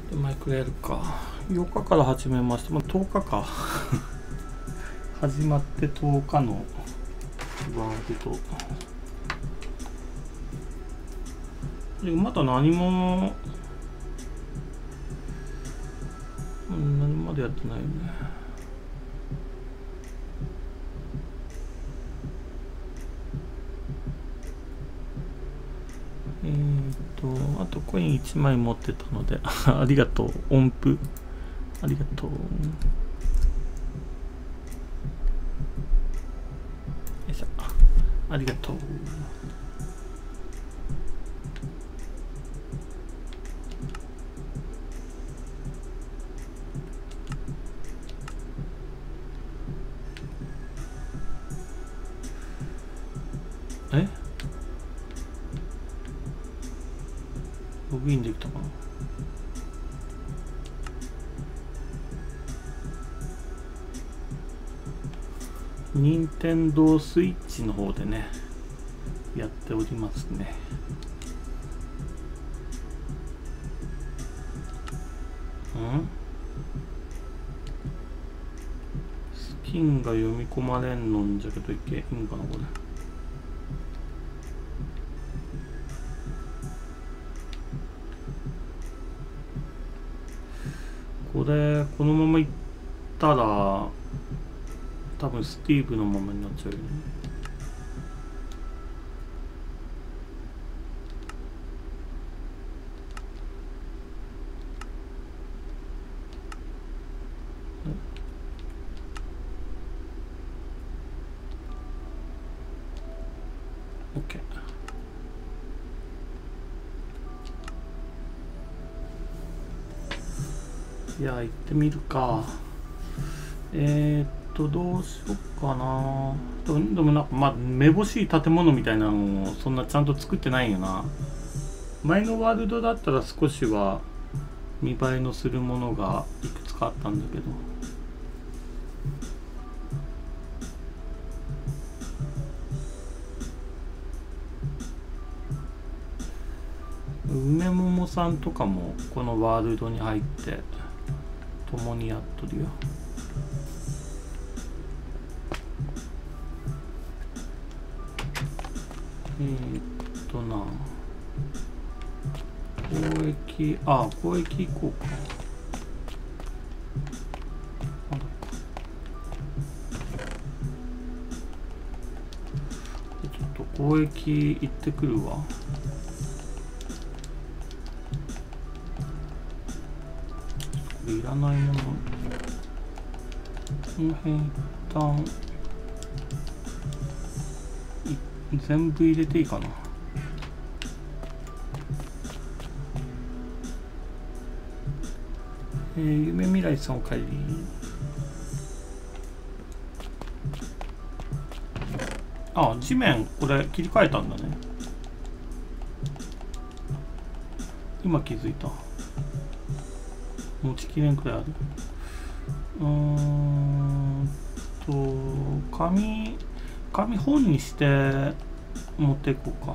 でマイクラやるか。8日から始めました。まあ、10日か。始まって10日のワールド。でまだ何も何までやってないよね。あとコイン1枚持ってたのでありがとう。音符ありがとう。よいしょ、ありがとう。ログインできたかな。任天堂スイッチの方でねやっておりますね。スキンが読み込まれんのんじゃけどいいんかなこれ。このままいったら多分スティーブのままになっちゃうよね。OK。いや行ってみるか。どうしよっかな。でもなんかまあめぼしい建物みたいなのをそんなちゃんと作ってないよな。前のワールドだったら少しは見栄えのするものがいくつかあったんだけど。梅桃さんとかもこのワールドに入って共にやっとるよ。交易行こうか。ちょっと交易行ってくるわ。これいらないもの。この辺一旦全部入れていいかな。夢未来さんお帰り。あ、地面これ切り替えたんだね。今気づいた。持ちきれんくらいある。紙本にして持っていこうか。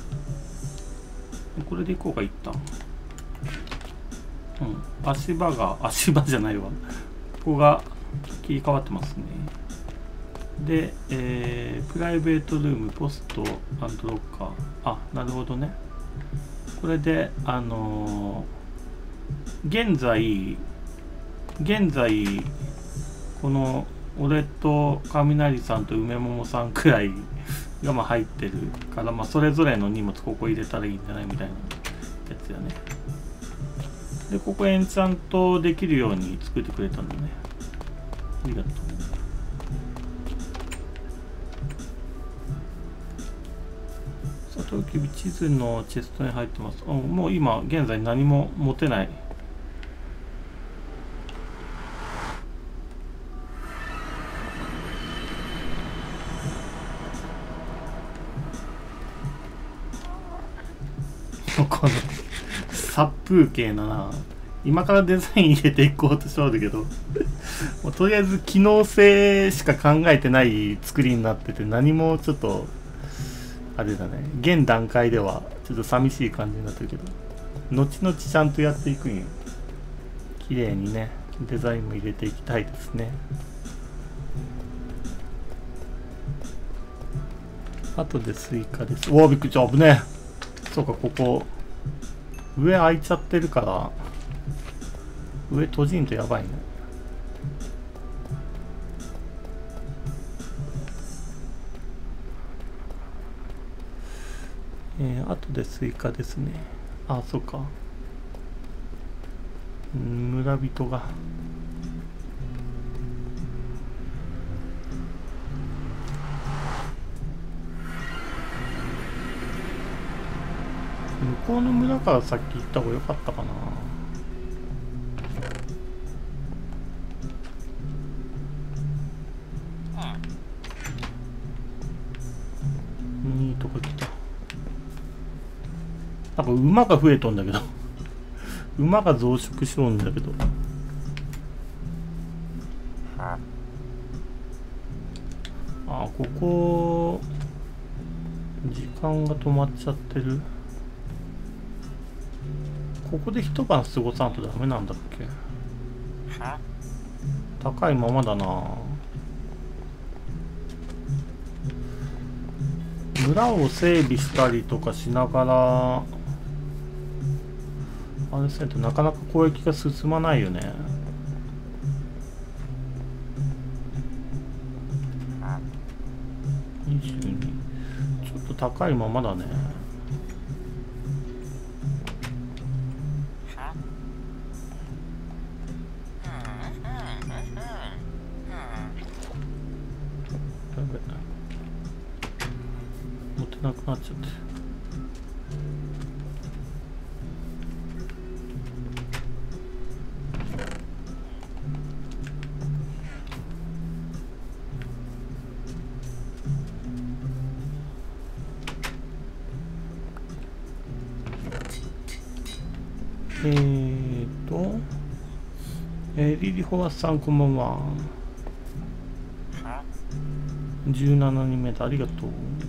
これでいこうか一旦。足場じゃないわ。ここが切り替わってますね。で、プライベートルーム、ポスト、ロッカー。あ、なるほどね。これで、現在、この、俺と雷さんと梅桃さんくらいがまあ入ってるから、まあ、それぞれの荷物ここ入れたらいいんじゃないみたいなやつやね。で、ここエンチャントできるように作ってくれたんだね。ありがとう。サトウキビ地図のチェストに入ってます。もう今現在何も持てない。この殺風景なな。今からデザイン入れていこうとしてるけどもうとりあえず機能性しか考えてない作りになってて、何もちょっとあれだね、現段階ではちょっと寂しい感じになってるけど、後々ちゃんとやっていくんよ。 綺麗にねデザインも入れていきたいですね。あとでスイカです。おお、びっくりした。危ねえ。そうか、ここ上開いちゃってるから上閉じんとやばいね。あとでスイカですね。あ、そうか。村人が。向こうの村からさっき行った方が良かったかな。2とか来た。なんか馬が増えとんだけど馬が増殖しとんだけど。あ、ここ時間が止まっちゃってる。ここで一晩過ごさんとダメなんだっけ。高いままだな。村を整備したりとかしながらあれせんとなかなか攻撃が進まないよね。22。ちょっと高いままだね。持てなくなっちゃって。リリホワさんこんばんは。17人目でありがとう。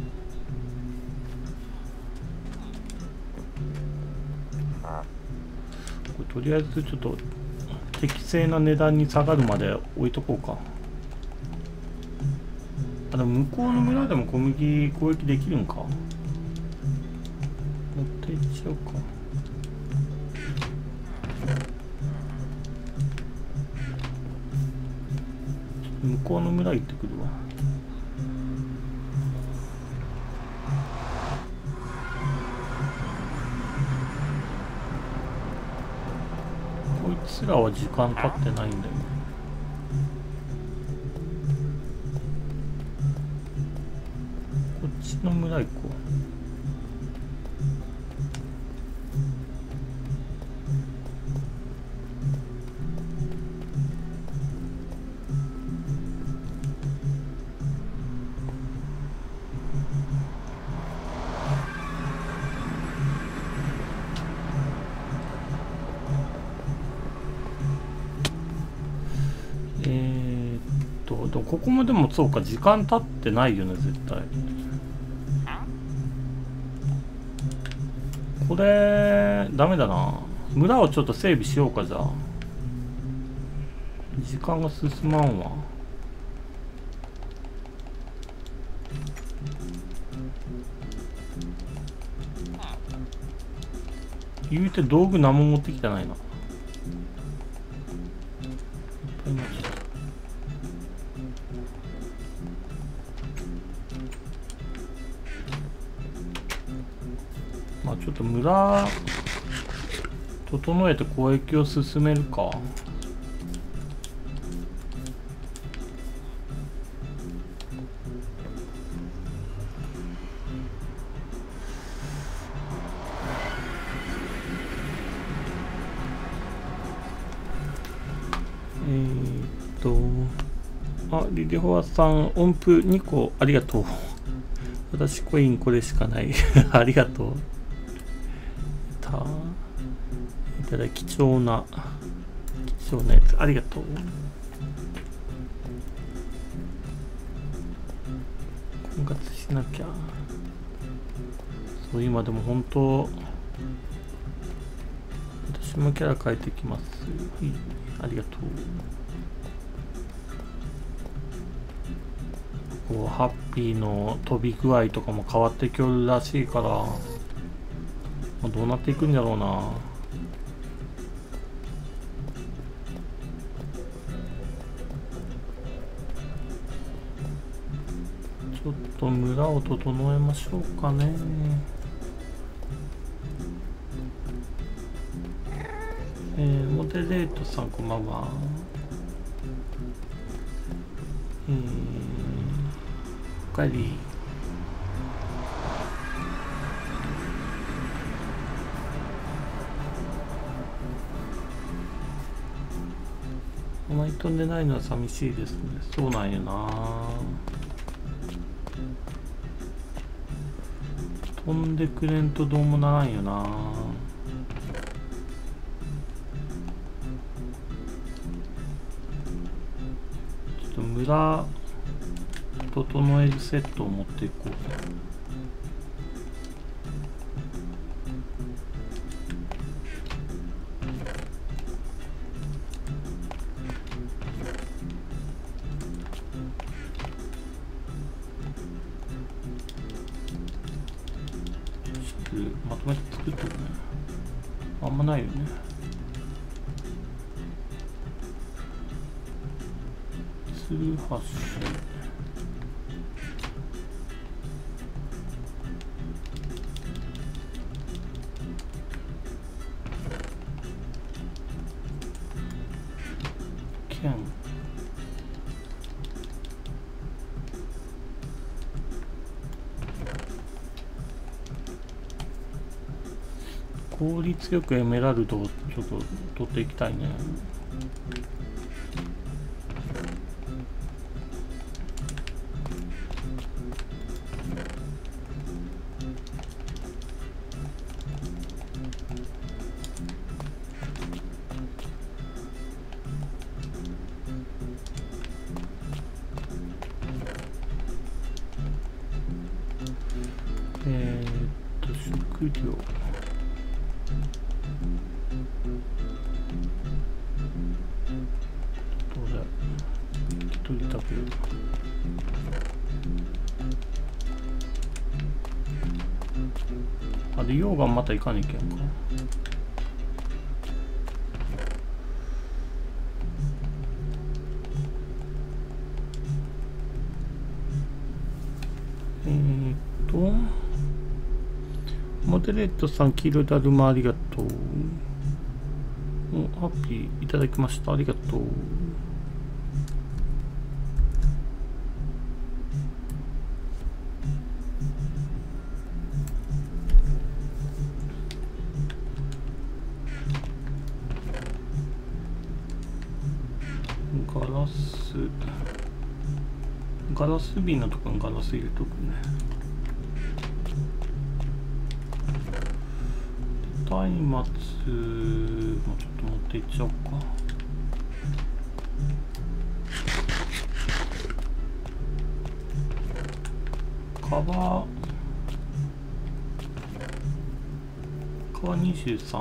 これとりあえずちょっと適正な値段に下がるまで置いとこうか。あ、でも向こうの村でも小麦攻撃できるんか。持っていっちゃうか。向こうの村行ってくるわ。こいつらは時間経ってないんだよね。こっちの村行こう。ここもでもそうか、時間経ってないよね絶対。これダメだな。村をちょっと整備しようか。じゃあ時間が進まんわ。言うて道具何も持ってきてないな。いっぱい持ってきた。まあちょっと村整えて攻撃を進めるか。あ、リリホワさん、音符2個ありがとう。私コインこれしかない。ありがとう。いただ貴重なやつありがとう。婚活しなきゃ。そう、今でも本当私私もキャラ変えてきます。はい、ありがとう。こうハッピーの飛び具合とかも変わってきよるらしいから、まあ、どうなっていくんだろうな。ちょっと村を整えましょうかね。モデレートさんこんばんは。おかえり。あまり飛んでないのは寂しいですね。そうなんやな。飛んでくれんとどうもならんよな。ちょっと村整えるセットを持っていこう。まとめて作っとくね。あんまないよね。ツルハッシュ。剣。効率よくエメラルドをちょっと取っていきたいね。食料。どうだ。一人食べる。あれ、溶岩また行かなきゃいけんか。モデレートさん、黄色だるまありがとう。ハッピーいただきました。ありがとう。ガラス瓶のところにガラス入れとくね。松明もちょっと持っていっちゃおうか。皮23。あ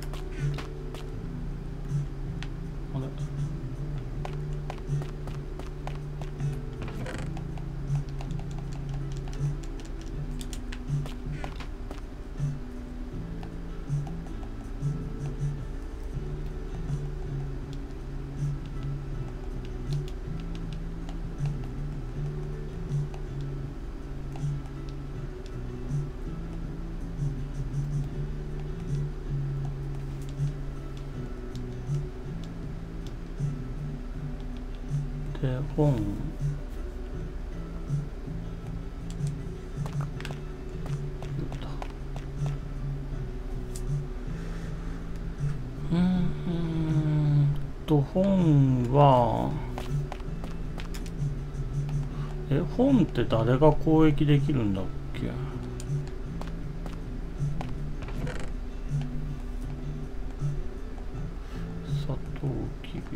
れ、で本。本は本って誰が交易できるんだっけ。サトウキビ。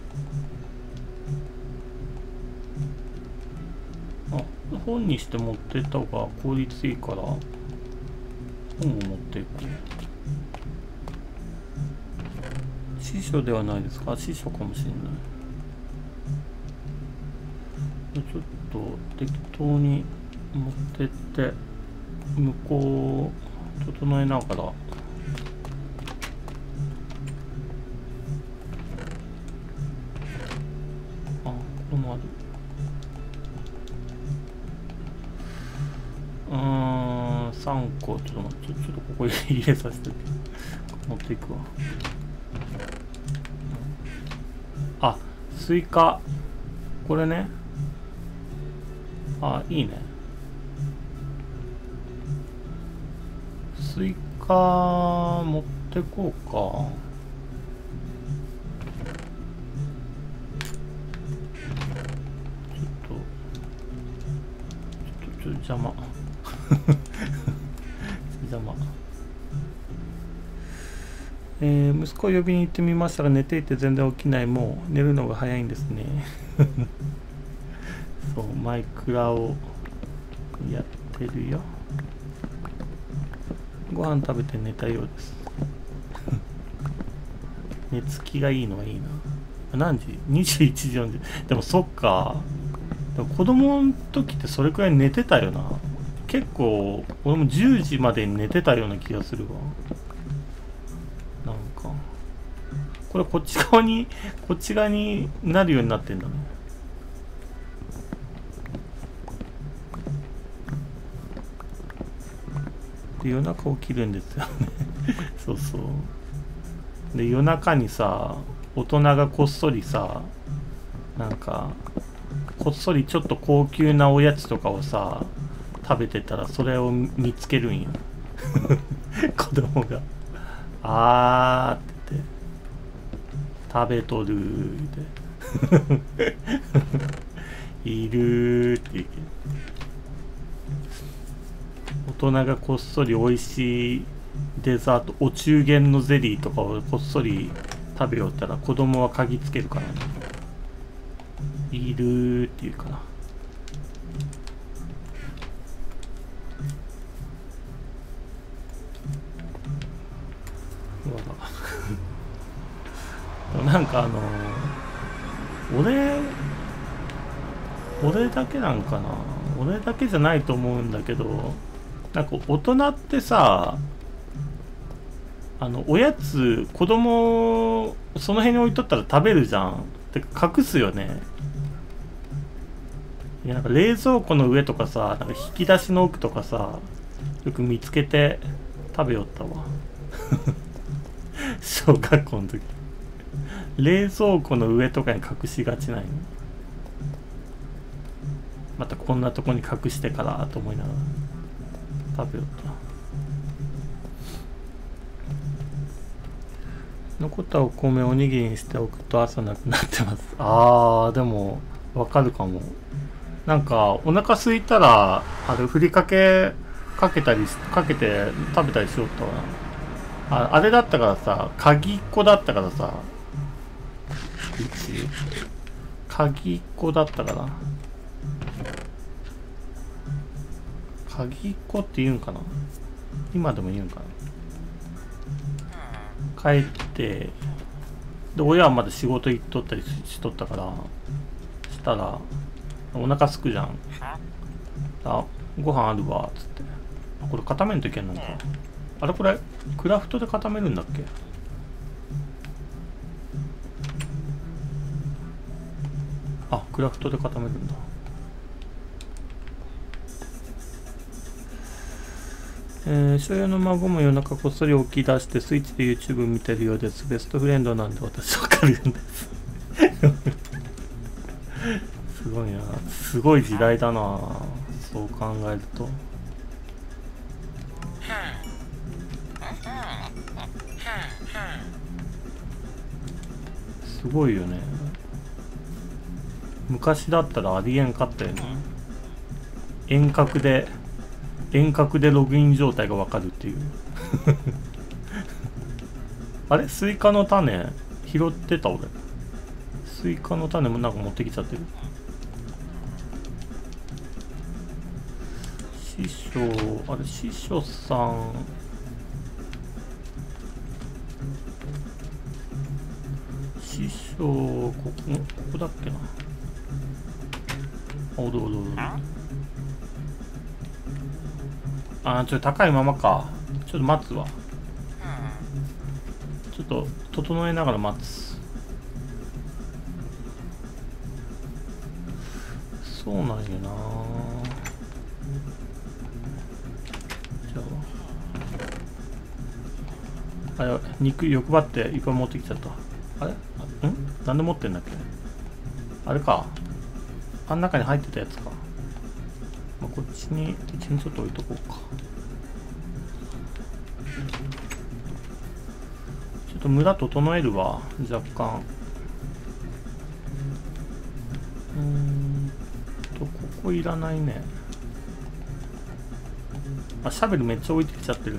本にして持ってった方が効率いいから本を持っていこう。 師匠ではないですか？師匠かもしれない。ちょっと適当に持ってって向こう整えながら。あ、ここもある。3個ちょっと待って、ちょっとここ入れさせて持っていくわ。あ、スイカこれね。あ、いいね。スイカ持ってこうか。ちょっと邪魔邪魔。息子を呼びに行ってみましたが寝ていて全然起きない。もう寝るのが早いんですねそう、マイクラをやってるよ。ご飯食べて寝たようです寝つきがいいのはいいな。何時 ?21 時40。でもそっか。でも子供の時ってそれくらい寝てたよな。結構俺も10時までに寝てたような気がするわ。なんかこれこっち側になるようになってんだね。で夜中起きるんですよねそうそう。で夜中にさ、大人がこっそりさ、なんかこっそりちょっと高級なおやつとかをさ食べてたらそれを見つけるんよ子供が「あー」って言って「食べとる」っているって言って、大人がこっそり美味しいデザート、お中元のゼリーとかをこっそり食べよったら子供は嗅ぎつけるからね。いるっていうかな。なんか俺だけなんかな。俺だけじゃないと思うんだけど、なんか大人ってさ、おやつ子供その辺に置いとったら食べるじゃん。ってか隠すよね。いや、なんか冷蔵庫の上とかさ、なんか引き出しの奥とかさ、よく見つけて食べよったわ小学校の時冷蔵庫の上とかに隠しがちないの。またこんなとこに隠してからと思いながら食べよった。残ったお米をおにぎりにしておくと朝なくなってます。あー、でもわかるかも。なんかお腹空いたらふりかけかけて食べたりしよったわな。あれだったからさ、鍵っ子だったからさ、うち鍵っ子だったから、鍵っ子って言うんかな、今でも言うんかな。帰ってで親はまだ仕事行っとったりしとったから、したらお腹すくじゃん。あ、ご飯あるわっつって、これ固めんといけんのか。あれこれクラフトで固めるんだっけ。あ、クラフトで固めるんだ。所有の孫も夜中こっそり起き出してスイッチで YouTube 見てるようです。ベストフレンドなんで私わかるんですすごいな、すごい時代だな、そう考えると。すごいよね。昔だったらありえんかったよね。遠隔でログイン状態がわかるっていうあれスイカの種拾ってた俺。スイカの種もなんか持ってきちゃってる。師匠、あれ師匠さん師匠ここだっけな。おどおどおど。あ、ちょっと高いままか。ちょっと待つわ。ちょっと整えながら待つ。そうなんよな。じゃあ、あれ、肉欲張っていっぱい持ってきちゃった。あれ、なんで持ってんだっけ。あれか。あん中に入ってたやつか。まあ、こっちにちょっと置いとこうか。ちょっと村整えるわ、若干。ここいらないね。あ、シャベルめっちゃ置いてきちゃってる。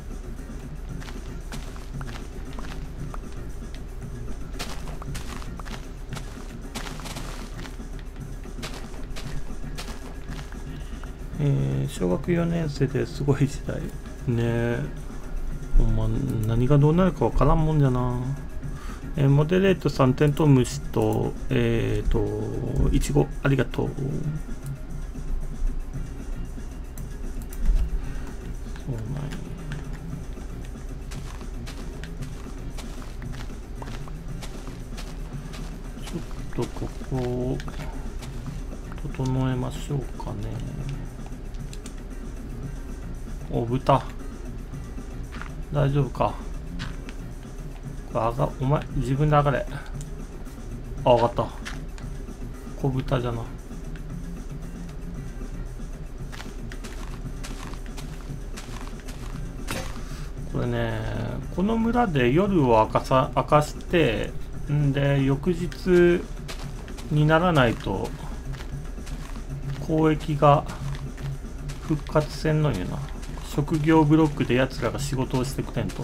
小学4年生ですごい時代ねえ。ほんま何がどうなるかわからんもんじゃな。モデレートさん、テントウムシといちごありがとう。そうなんや。ちょっとここを整えましょうかね。お、豚大丈夫か。お前自分で上がれ。あ、上がった。小豚じゃな。これね、この村で夜を明かしてんで、翌日にならないと交易が復活せんのよな。職業ブロックでやつらが仕事をしてくれんと。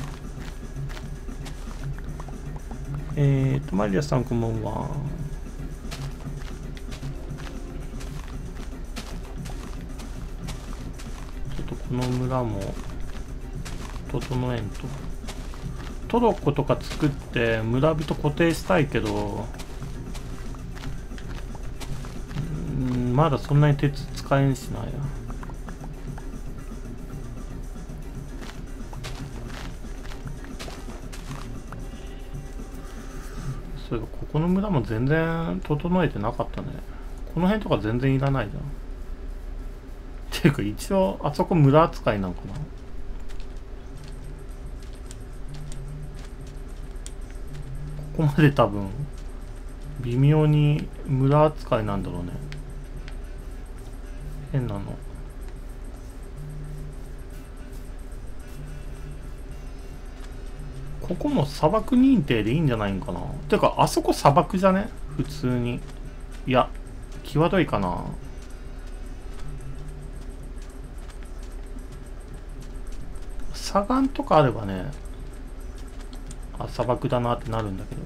マリアさんこんばんは。ちょっとこの村も整えんと。トロッコとか作って村人固定したいけど、まだそんなに鉄使えんしなや。そういえばここの村も全然整えてなかったね。この辺とか全然いらないじゃん。っていうか一応あそこ村扱いなんかな。ここまで多分微妙に村扱いなんだろうね。変なの。ここも砂漠認定でいいんじゃないんかな。てかあそこ砂漠じゃね普通に。いや際どいかな。砂岩とかあればね、あ、砂漠だなってなるんだけど。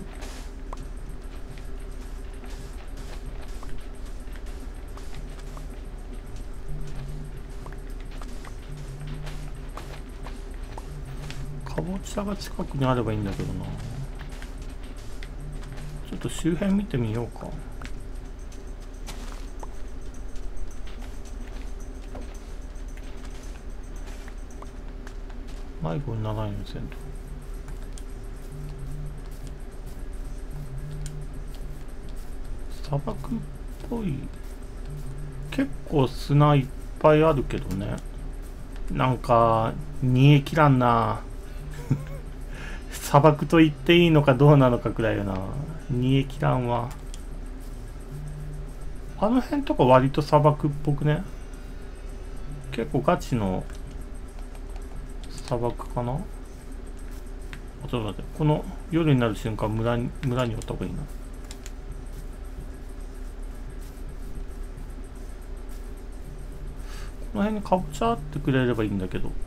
かぼちゃが近くにあればいいんだけどな。ちょっと周辺見てみようか。迷子にならないようにせんと。砂漠っぽい。結構砂いっぱいあるけどね。なんか煮え切らんな。砂漠と言っていいのかどうなのかくらいよな。煮え切らんわ。あの辺とか割と砂漠っぽくね。結構ガチの砂漠かな。あ、ちょっと待って、この夜になる瞬間村におった方がいいな。この辺にかぼちゃってくれればいいんだけど。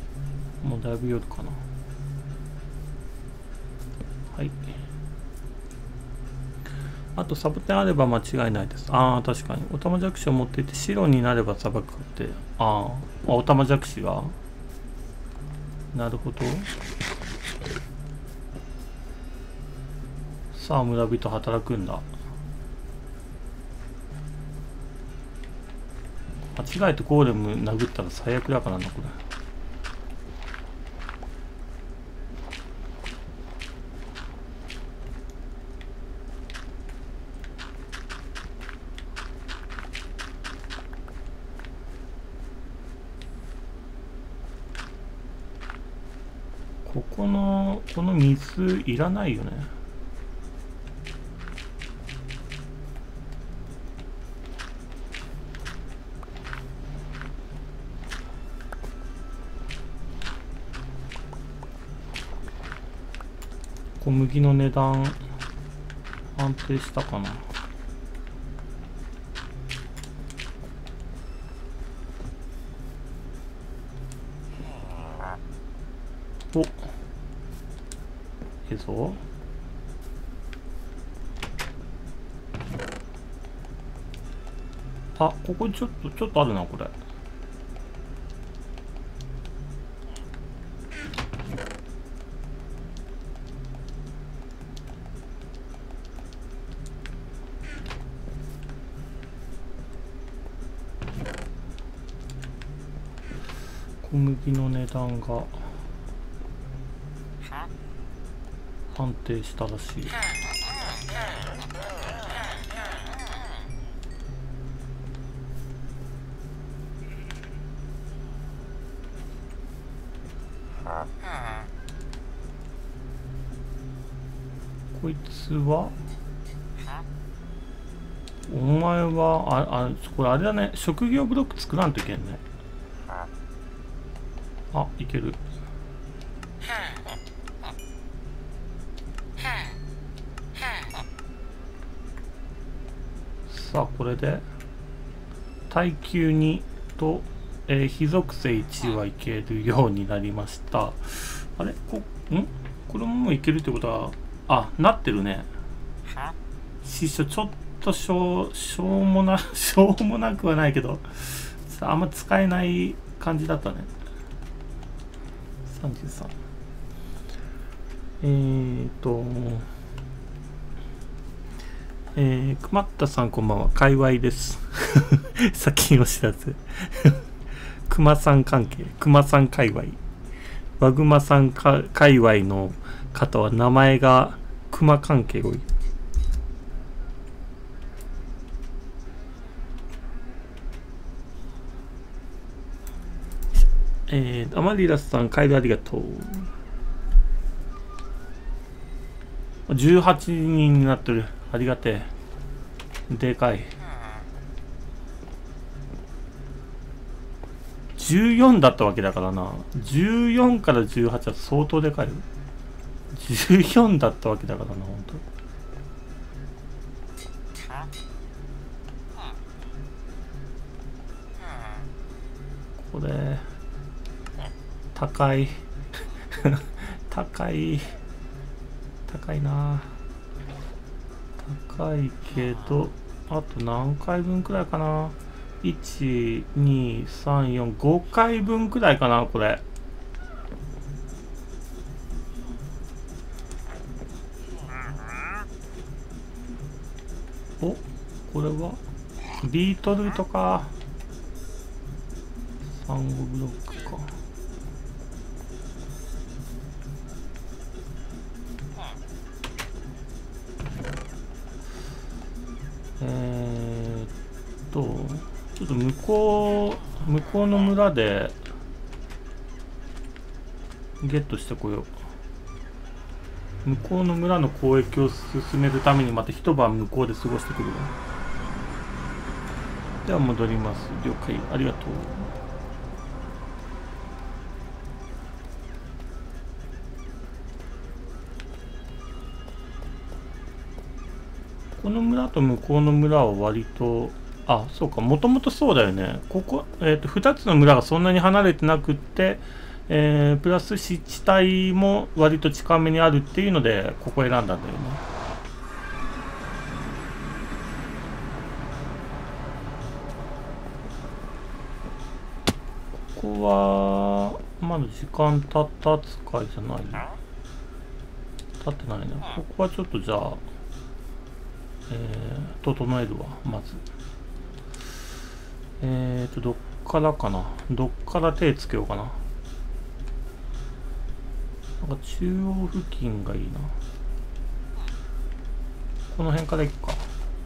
もうだいぶ夜かな。はい。 あとサボテンあれば間違いないです。ああ、確かに。オタマジャクシを持っていて白になれば砂漠って。ああ、オタマジャクシが。なるほど。さあ、村人働くんだ。間違えてゴーレム殴ったら最悪だからな、これ。この水いらないよね。小麦の値段安定したかな。お、ええぞ。あ、ここちょっとあるな、これ。小麦の値段が安定したらしい。こいつはお前はこれあれだね、職業ブロック作らんといけんね。あ、いける。さあ、これで耐久2と、非属性1はいけるようになりました。あれこれもいけるってことは、あ、なってるね。師匠、ちょっとしょうもなくはないけど、あんま使えない感じだったね。33。くまったさんこんばんは。界隈です。先を知らず。くまさん関係、くまさん界隈。ワグマさん界隈の方は名前がくま関係多い。アマリラスさん、カイドありがとう。18人になってる。ありがてえ。でかい。14だったわけだからな。14から18は相当でかいよ。14だったわけだからな、ほんと。これ高い高いな。高いけど、あと何回分くらいかな。1、2、3、4、5回分くらいかな、これ。お、これはビートルートか。サンゴブロックか。ちょっと向こうの村でゲットしてこよう。向こうの村の交易を進めるためにまた一晩向こうで過ごしてくるわ。では戻ります。了解、ありがとう。この村と向こうの村は割と、あ、そうか、もともとそうだよね。ここ、2つの村がそんなに離れてなくって、プラス湿地帯も割と近めにあるっていうので、ここ選んだんだよね。 こはまだ時間経った扱いじゃない？経ってないな。ここはちょっとじゃあ、整えるわ、まず。どっからかな。どっから手つけようかな。なんか中央付近がいいな。この辺からいくか。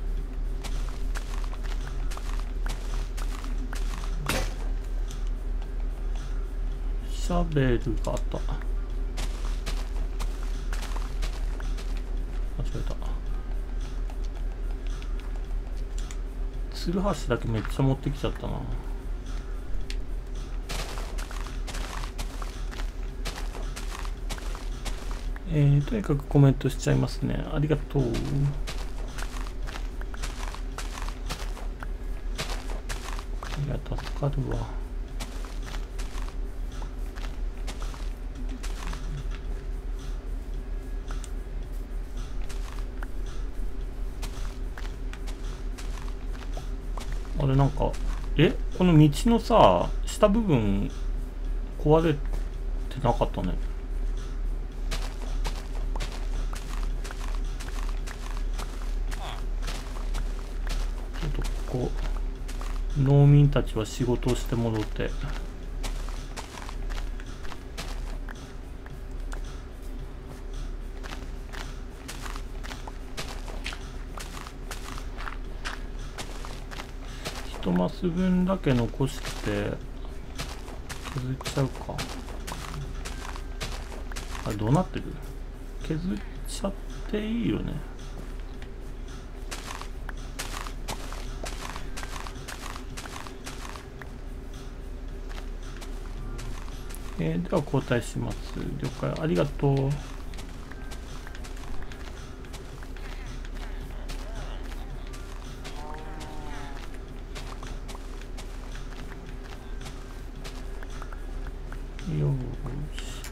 シャベルがあった。間違えた。ツルハシだけめっちゃ持ってきちゃったな。とにかくコメントしちゃいますね。ありがとう。いや、助かるわ。あれなんか、この道のさ、下部分壊れてなかったね。ちょっとここ、農民たちは仕事をして戻って。1マス分だけ残して削っちゃうか。あれどうなってる？削っちゃっていいよね。では交代します。了解、ありがとう。よーし。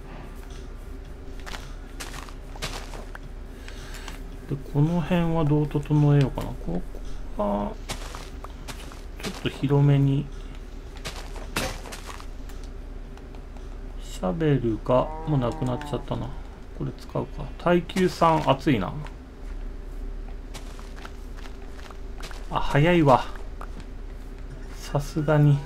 で、この辺はどう整えようかな。ここはちょっと広めに。シャベルがもうなくなっちゃったな。これ使うか。耐久3熱いな。あ、早いわ。さすがに。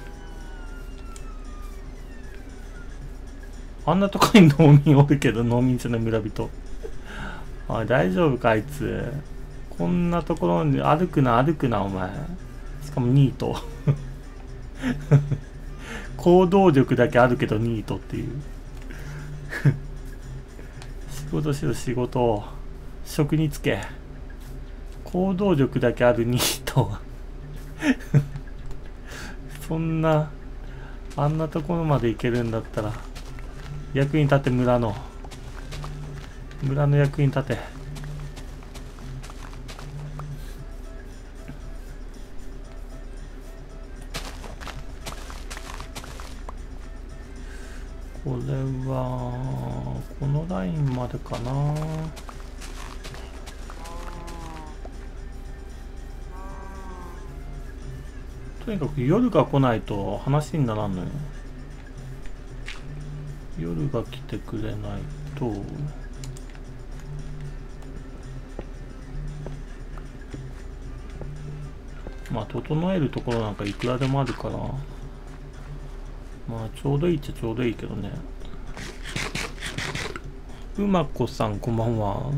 あんなとこに農民おるけど、農民じゃない村人。あ、大丈夫かあいつ。こんなところに歩くなお前。しかもニート。行動力だけあるけどニートっていう。仕事しろ仕事を。職に就け。行動力だけあるニート。そんな、あんなところまで行けるんだったら、役に立て村の役に立て。これはこのラインまでかな。とにかく夜が来ないと話にならんのよ。夜が来てくれないと。まあ整えるところなんかいくらでもあるから、まあちょうどいいっちゃちょうどいいけどね。うまこさんこんばんは。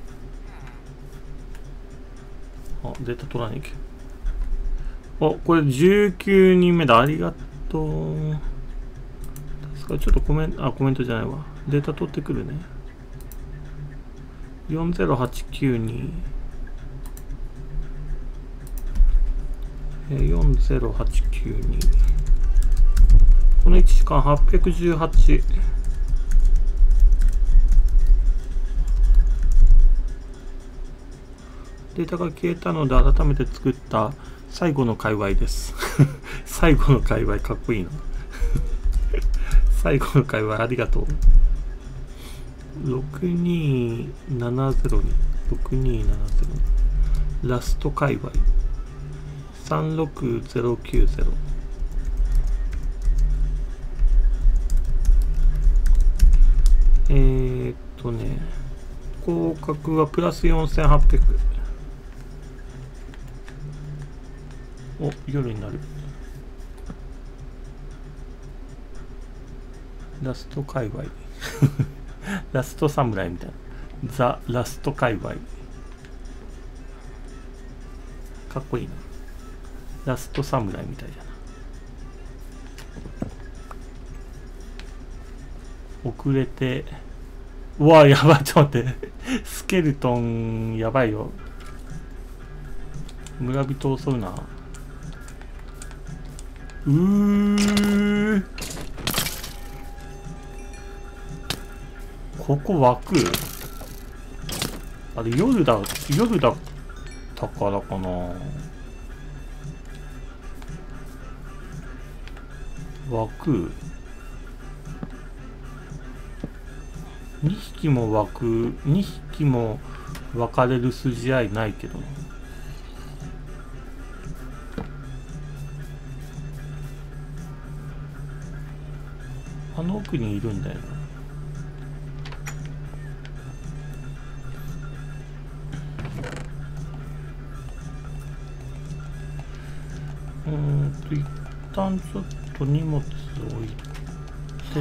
あ、データ取らなきゃ。あ、これ19人目だ。ありがとう。ちょっとコメントじゃないわ。データ取ってくるね。40892。40892。この1時間818。データが消えたので改めて作った最後の界隈です。最後の界隈かっこいいな。最後の界隈ありがとう。6270に6270ラスト界隈36090 広角はプラス4800。お、夜になる。ラスト界隈ラスト侍みたいな。ザ・ラスト界隈。かっこいいな。ラスト侍みたいだな。遅れて、うわ、やばい、ちょっと待ってスケルトンやばいよ。村人を襲うな。ここ枠あれ夜だったからかな。枠2匹も2匹も分かれる筋合いないけどな。あの奥にいるんだよな。一旦ちょっと荷物置いて、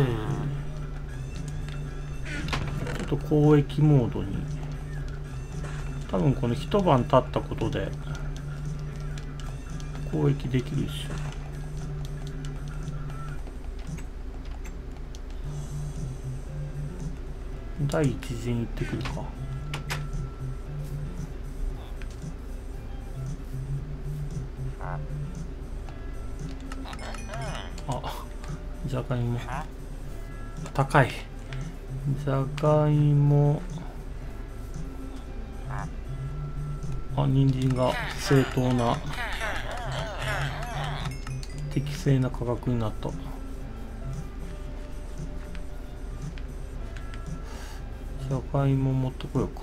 ちょっと交易モードに。多分この一晩経ったことで交易できるでしょ。第一陣行ってくるか。あ、じゃがいも高い。じゃがいも、あ、人参が正当な適正な価格になった。じゃがいも持ってこようか。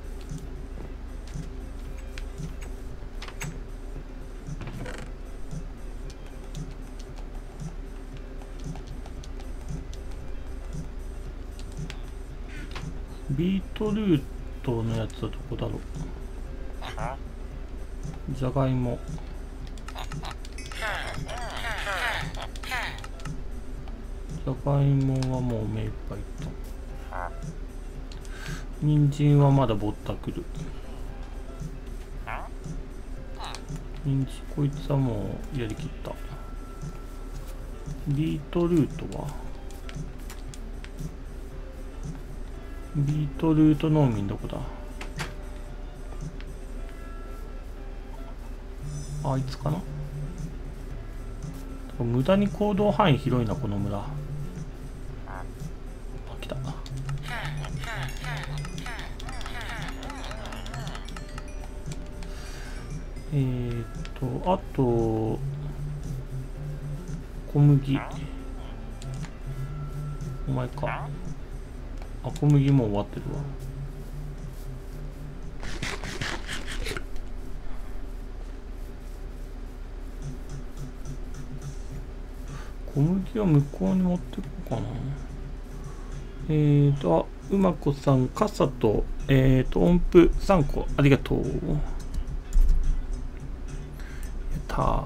ビートルートのやつはどこだろう。じゃがいも、じゃがいもはもう目いっぱいいった。人参はまだぼったくる。人参、こいつはもうやりきった。ビートルートは、ビートルート農民どこだ。あいつかな。無駄に行動範囲広いなこの村。あ、来た。あと小麦、お前か。あ、小麦もう終わってるわ。小麦は向こうに持ってこうかな。あ、馬子さん、傘と、音符3個、ありがとう。やったー。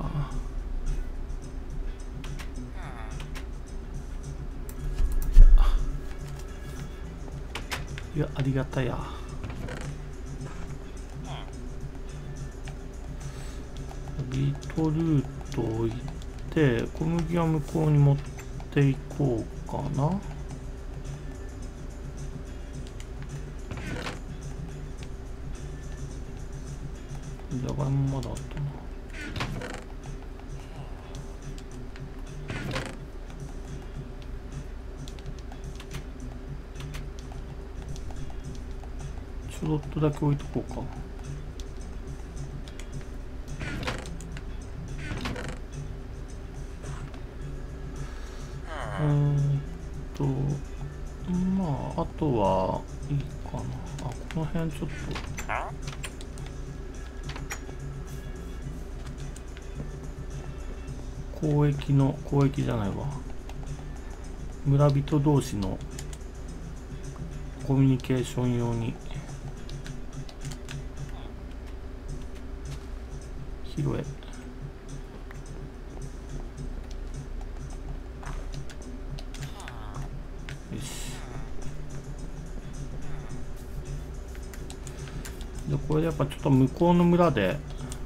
いや、ありがたや。ビートルート置いて、小麦は向こうに持っていこうかな。じゃがいもまだあったな。ちょろっとだけ置いとこうか。まああとはいいかな。あ、この辺ちょっと交易じゃないわ。村人同士のコミュニケーション用に拾え。よし。でこれでやっぱちょっと向こうの村で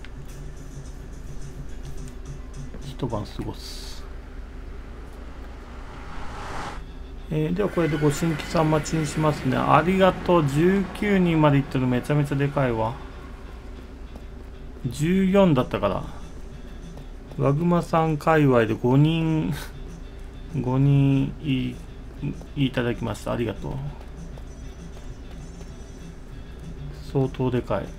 一晩過ごす。ではこれでご新規さん待ちにしますね。ありがとう。19人までいってるのめちゃめちゃでかいわ。14だったから。ワグマさん界隈で5人5人いただきました。ありがとう。相当でかい。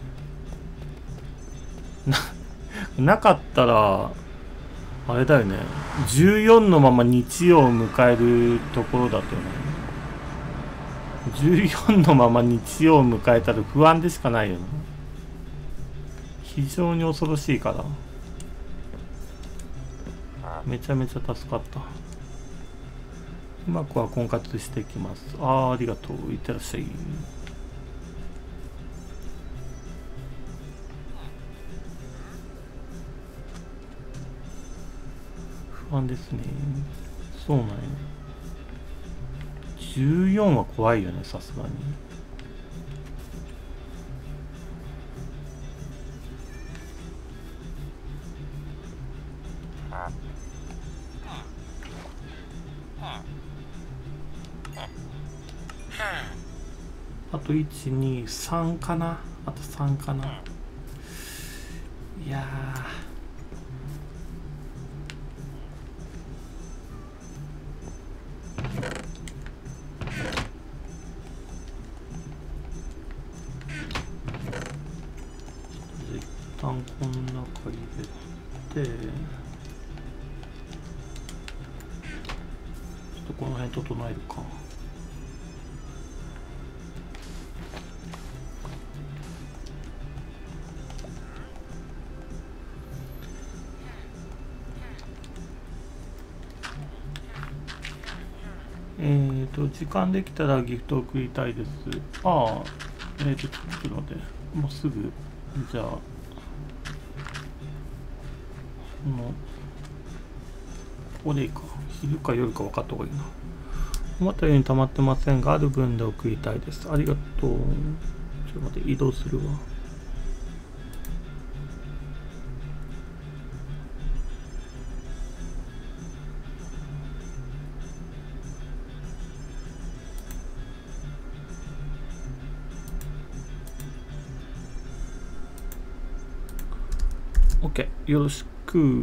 なかったらあれだよね。14のまま日曜を迎えるところだったよね。14のまま日曜を迎えたら不安でしかないよね。非常に恐ろしいから。めちゃめちゃ助かった。うまくは婚活していきます。ありがとう。いってらっしゃい。不安ですね。そうなんや。14は怖いよね、さすがに。あと1、2、3かな。あと3かな。いや一旦この中入れて、ちょっとこの辺整えるか。時間できたらギフトを送りたいです。ちょっと待って、もうすぐ、じゃあ、これいいか。昼か夜か分かった方がいいな。思ったように溜まってませんが、ある分で送りたいです。ありがとう。ちょっと待って、移動するわ。OK、よろしく。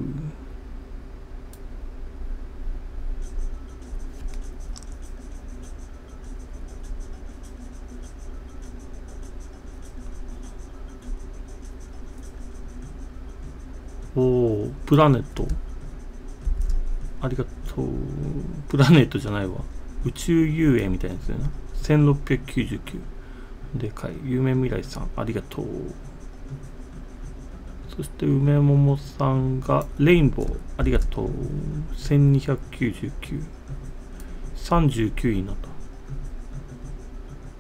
プラネット。ありがとう。プラネットじゃないわ。宇宙遊泳みたいなやつだよな。1699。でかい。夢未来さん、ありがとう。そして梅桃さんがレインボー、ありがとう。1299。39位になった。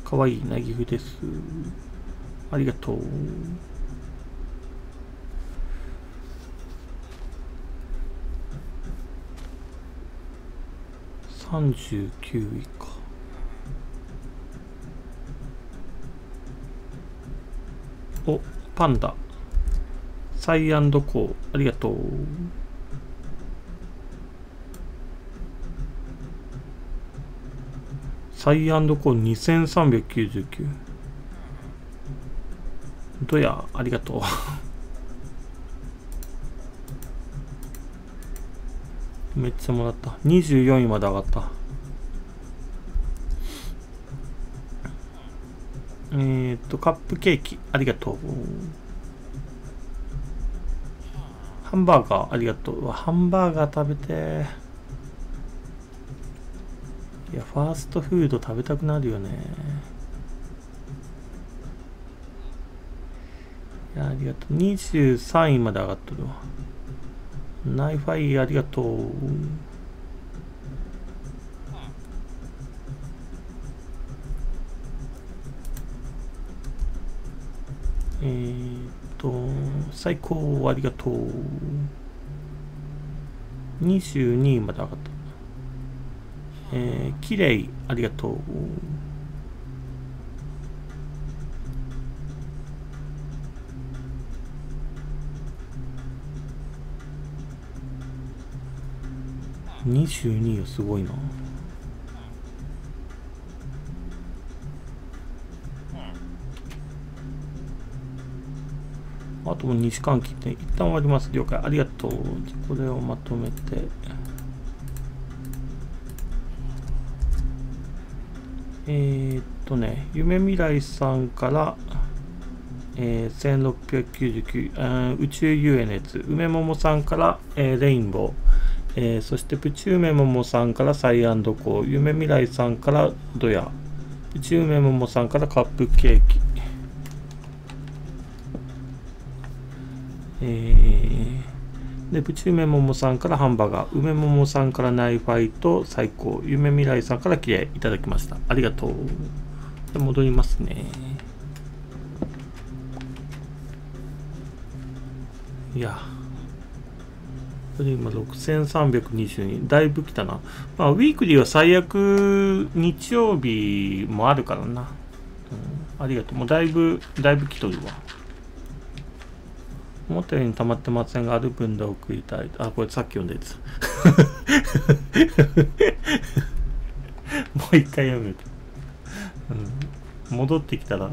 かわいいなぎふです。ありがとう。39位か。お、パンダ。サイアンドコー、ありがとう。サイアンドコー2399。どや、ありがとう。めっちゃもらった。24位まで上がった。カップケーキ、ありがとう。ハンバーガー、ありがとう。ハンバーガー食べて。いや、ファーストフード食べたくなるよね。いや、ありがとう。23位まで上がっとるわ。ナイファイ、ありがとう。 最高ありがとう。22まで上がった。綺麗ありがとう。22はすごいな。あとも西換気って一旦終わります。了解。ありがとう。これをまとめて。夢未来さんから、1699、宇宙遊園熱、梅桃さんから、レインボー、そしてプチ梅桃さんからサイアンドコー、夢未来さんからドヤ、プチ梅桃さんからカップケーキ、でプチ梅桃さんからハンバーガー、梅桃さんからナイファイト最高、夢未来さんからきれいいただきました。ありがとう。で戻りますね。いや、これ今6322、だいぶ来たな。まあ、ウィークリーは最悪日曜日もあるからな。ありがとう。もうだいぶ来とるわ。思ったように溜まってませんが、ある分で送りたい。あ、これさっき読んだやつ。もう一回読むと。戻ってきたら、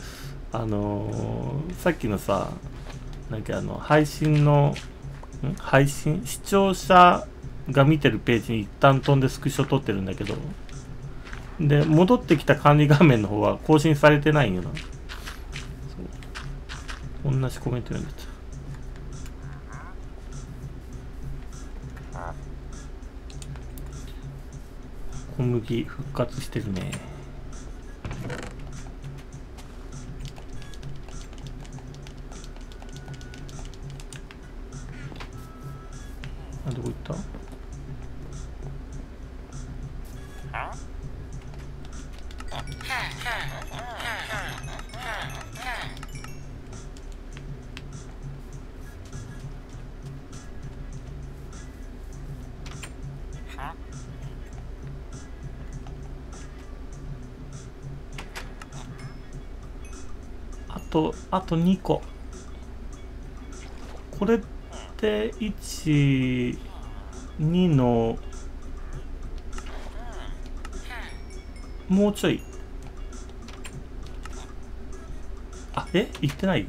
さっきのさ、なんか配信の、視聴者が見てるページに一旦飛んでスクショ撮ってるんだけど、で、戻ってきた管理画面の方は更新されてないんよな。そう。同じコメント読んでた。小麦復活してるね。あ、どこ行った？あと2個。これって1、2のもうちょい。あ、行ってない？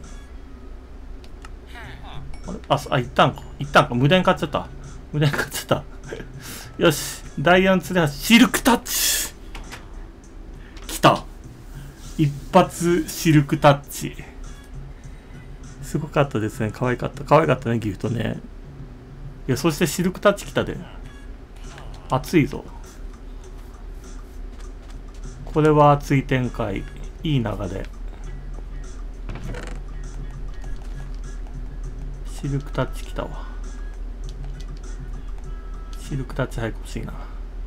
あ、行ったんか。無駄に買っちゃった。よし。ダイアンツレハシルクタッチ来た。一発シルクタッチ。すごかったですね。可愛かったね、ギフトね。いや、そしてシルクタッチ来たで。熱いぞ。これは熱い展開。いい流れ。シルクタッチ来たわ。シルクタッチ早く欲しいな。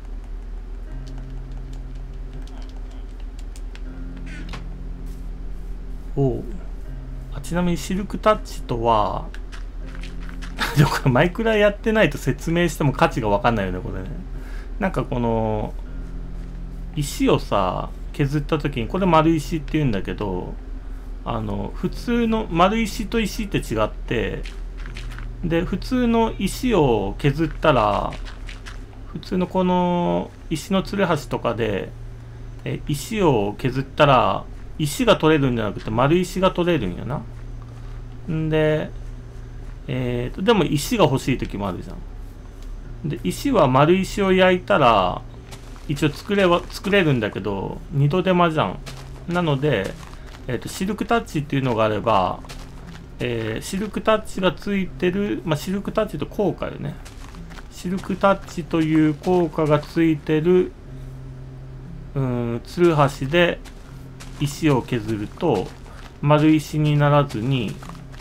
おう。ちなみにシルクタッチとはでもこれマイクラやってないと説明しても価値が分かんないよね、これね。なんかこの石をさ削った時に、これ丸石っていうんだけど、普通の丸石と石って違って、で普通の石を削ったら、普通のこの石のつるはしとかで石を削ったら石が取れるんじゃなくて丸石が取れるんやな。んで、でも石が欲しい時もあるじゃん。で、石は丸石を焼いたら一応作れるんだけど、二度手間じゃん。なので、シルクタッチっていうのがあれば、シルクタッチがついてる、まあ、シルクタッチと効果よね。シルクタッチという効果がついてるつるはしで石を削ると丸石にならずに、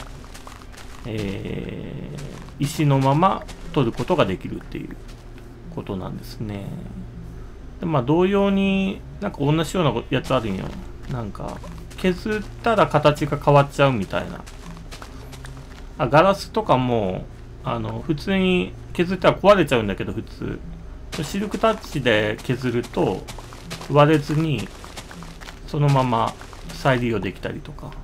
石のまま取ることができるっていうことなんですね。でまあ同様になんか同じようなやつあるんよ。なんか削ったら形が変わっちゃうみたいな。ガラスとかも普通に削ったら壊れちゃうんだけど、普通シルクタッチで削ると割れずにそのまま再利用できたりとか、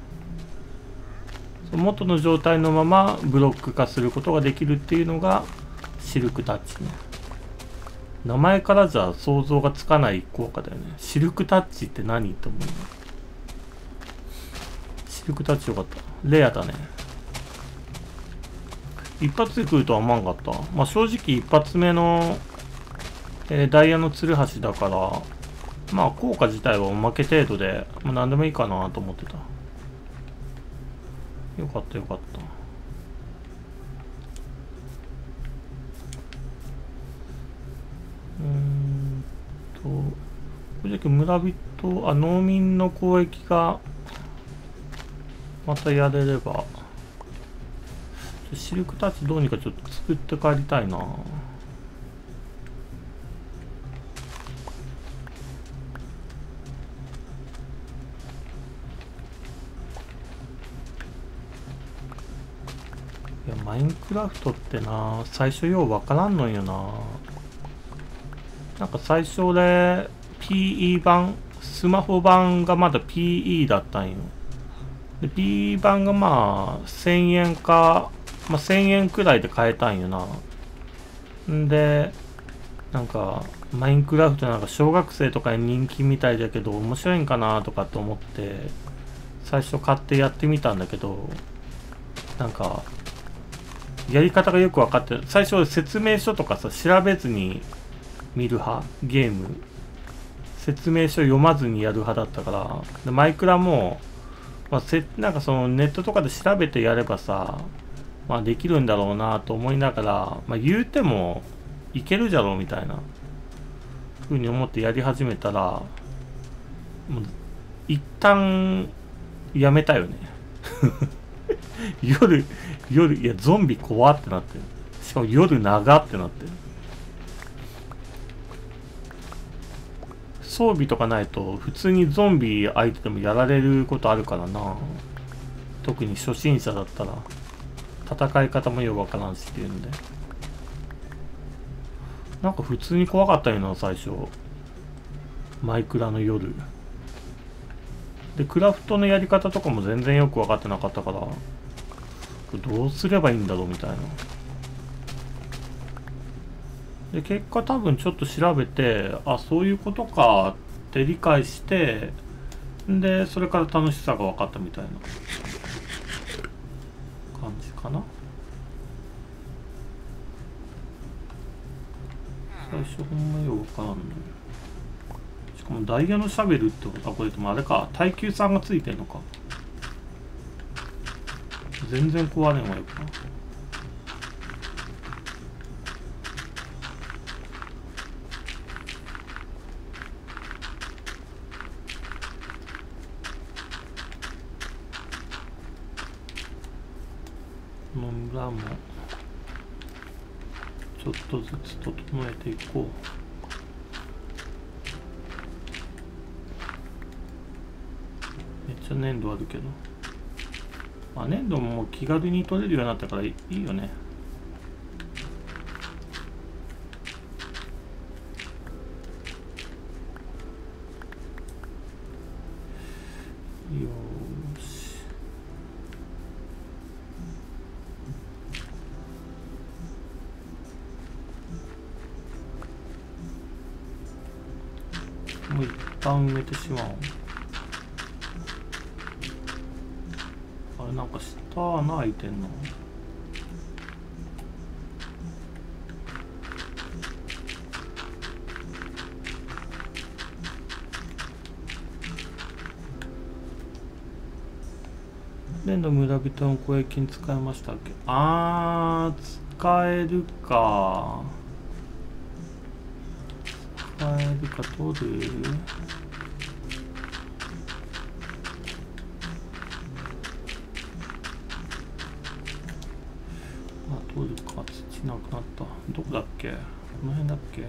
元の状態のままブロック化することができるっていうのがシルクタッチね。名前からじゃ想像がつかない効果だよね。シルクタッチって何って思う。シルクタッチよかった。レアだね。一発で来るとは思わんかった。まあ正直一発目の、ダイヤのツルハシだから、まあ効果自体はおまけ程度で、まあ、何でもいいかなと思ってた。よかったよかった。これだけ村人、農民の交易がまたやれれば。シルクタッチどうにかちょっと作って帰りたいな。マインクラフトってな、最初ようわからんのよな。なんか最初で PE 版、スマホ版がまだ PE だったんよ。で PE 版がまあ1000円か、まあ1000円くらいで買えたんよな。んで、なんかマインクラフトなんか小学生とかに人気みたいだけど面白いんかなとかと思って最初買ってやってみたんだけど、なんかやり方がよく分かって、最初説明書とかさ調べずに見る派、ゲーム説明書読まずにやる派だったから。でマイクラも、まあ、なんかそのネットとかで調べてやればさ、まあできるんだろうなと思いながら、まあ言うてもいけるじゃろうみたいなふうに思ってやり始めたら、もう一旦やめたよね夜いやゾンビ怖ってなってる。しかも夜長ってなってる。装備とかないと普通にゾンビ相手でもやられることあるからな。特に初心者だったら戦い方もよくわからんしっていうんで、なんか普通に怖かったよな最初。マイクラの夜でクラフトのやり方とかも全然よく分かってなかったから、どうすればいいんだろうみたいな。で結果多分ちょっと調べて、あ、そういうことかって理解して、でそれから楽しさが分かったみたいな感じかな。最初ほんまよく分からんのよ。しかもダイヤのシャベルってことはこれでもあれか、耐久さんがついてんのか。全然壊れんわよか。この村もちょっとずつ整えていこう。めっちゃ粘土あるけど、まあ、粘土も気軽に取れるようになったからいいよね。よーし。もう一旦埋めてしまおう。あれなんか下穴開いてんの。粘土村人の交易に使いましたっけ。使えるか。使えるか。取る。取るか。土なくなった。どこだっけ。この辺だっけ。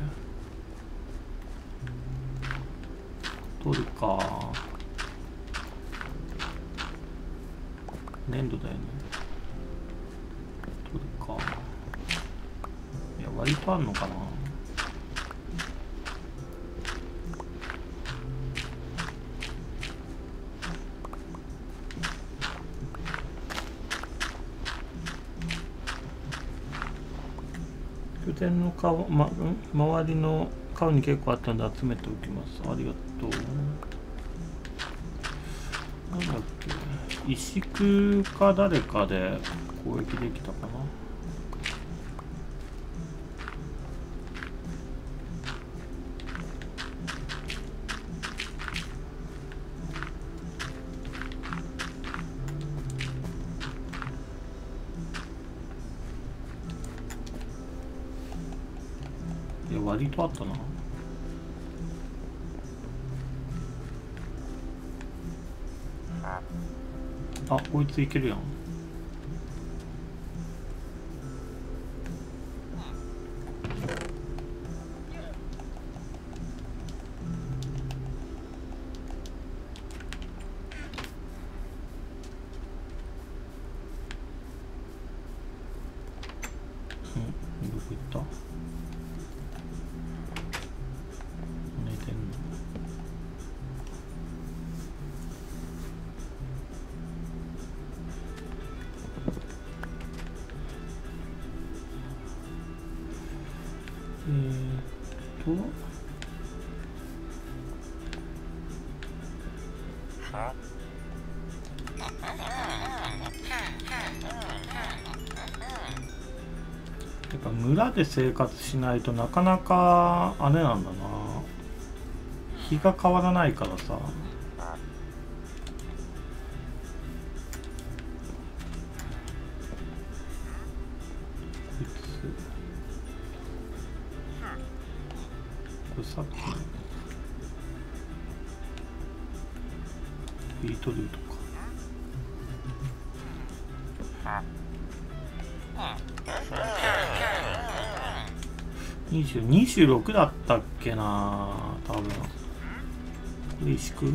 取るか。 粘土だよね。取るか。いや割とあんのかな。拠点の川、周りの川に結構あったので集めておきます。ありがとう。なんだっけ、石工か誰かで攻撃できたかな。いや割とあったな。あ、こいついけるやん。どこ行った？寝てんの？てか村で生活しないとなかなかあれなんだな。日が変わらないからさ。これさっきのビートルートか。26だったっけな、多分。これ石工？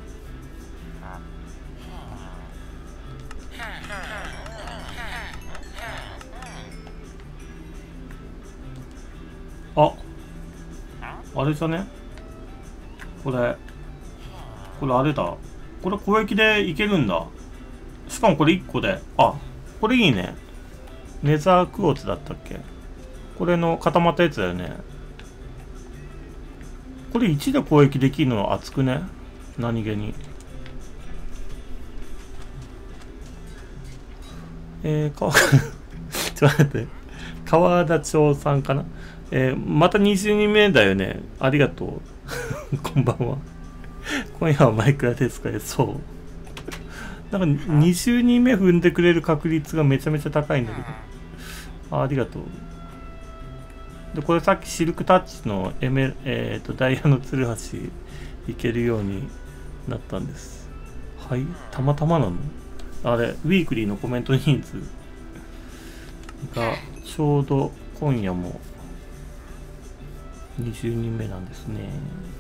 あれじゃね、これあれだ。これ攻撃でいけるんだ。しかもこれ1個で。あ、これいいね。ネザークォーツだったっけ、これの固まったやつだよね。これ1で攻撃できるのは熱くね、何気に。ちょっと待って。川田町さんかな。また20人目だよね。ありがとう。こんばんは。今夜はマイクラですかね。そう。なんか20人目踏んでくれる確率がめちゃめちゃ高いんだけど。ありがとう。で、これさっきシルクタッチのダイヤのツルハシいけるようになったんです。はい、たまたまなの？あれ、ウィークリーのコメント人数がちょうど今夜も20人目なんですね。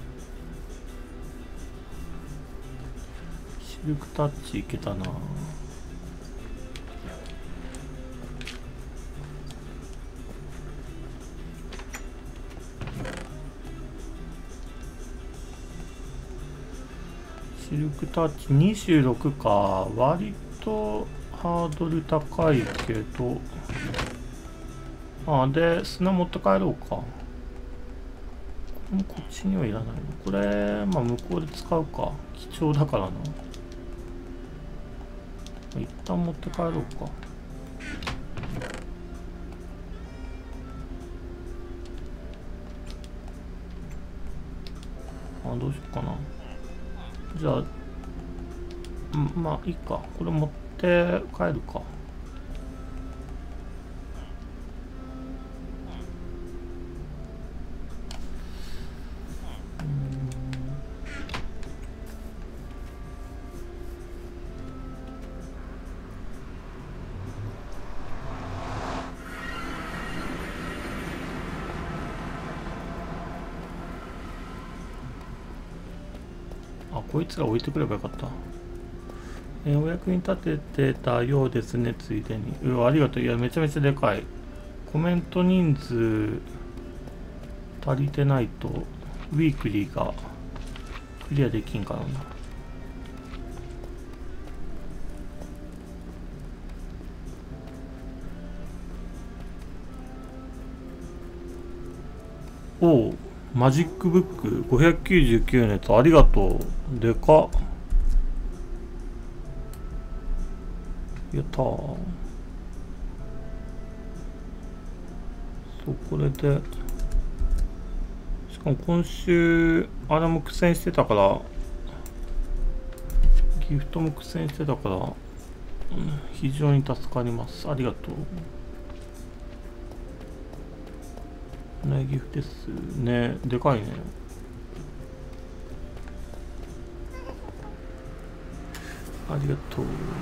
シルクタッチいけたな。シルクタッチ26か。割とハードル高いけど。で、砂持って帰ろうか。こっちにはいらないの。これ、向こうで使うか。貴重だからな。一旦持って帰ろうか。どうしようかな。じゃあ、いいか。これ持って帰るか。こいつら置いてくればよかった。 お役に立ててたようですね、ついでに。ありがとう。いや、めちゃめちゃでかい。コメント人数足りてないと、ウィークリーがクリアできんからな。おう、マジックブック599のやつありがとう。でかっ。やったー。そう、これで。しかも今週、あれも苦戦してたから、ギフトも苦戦してたから、非常に助かります。ありがとう。苗ギフですね。でかいね。ありがとう。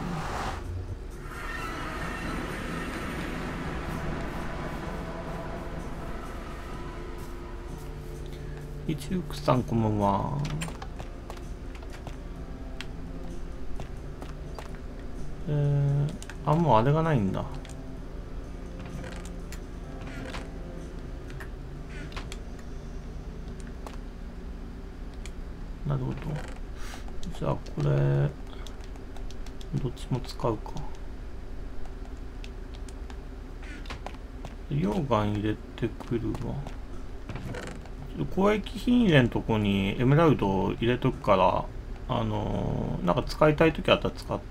一福さんこんばんは。あ、もうあれがないんだ。なるほど。じゃあこれどっちも使うか。溶岩入れてくるわ。交易品入れのとこにエメラルド入れとくから、なんか使いたいときあったら使って。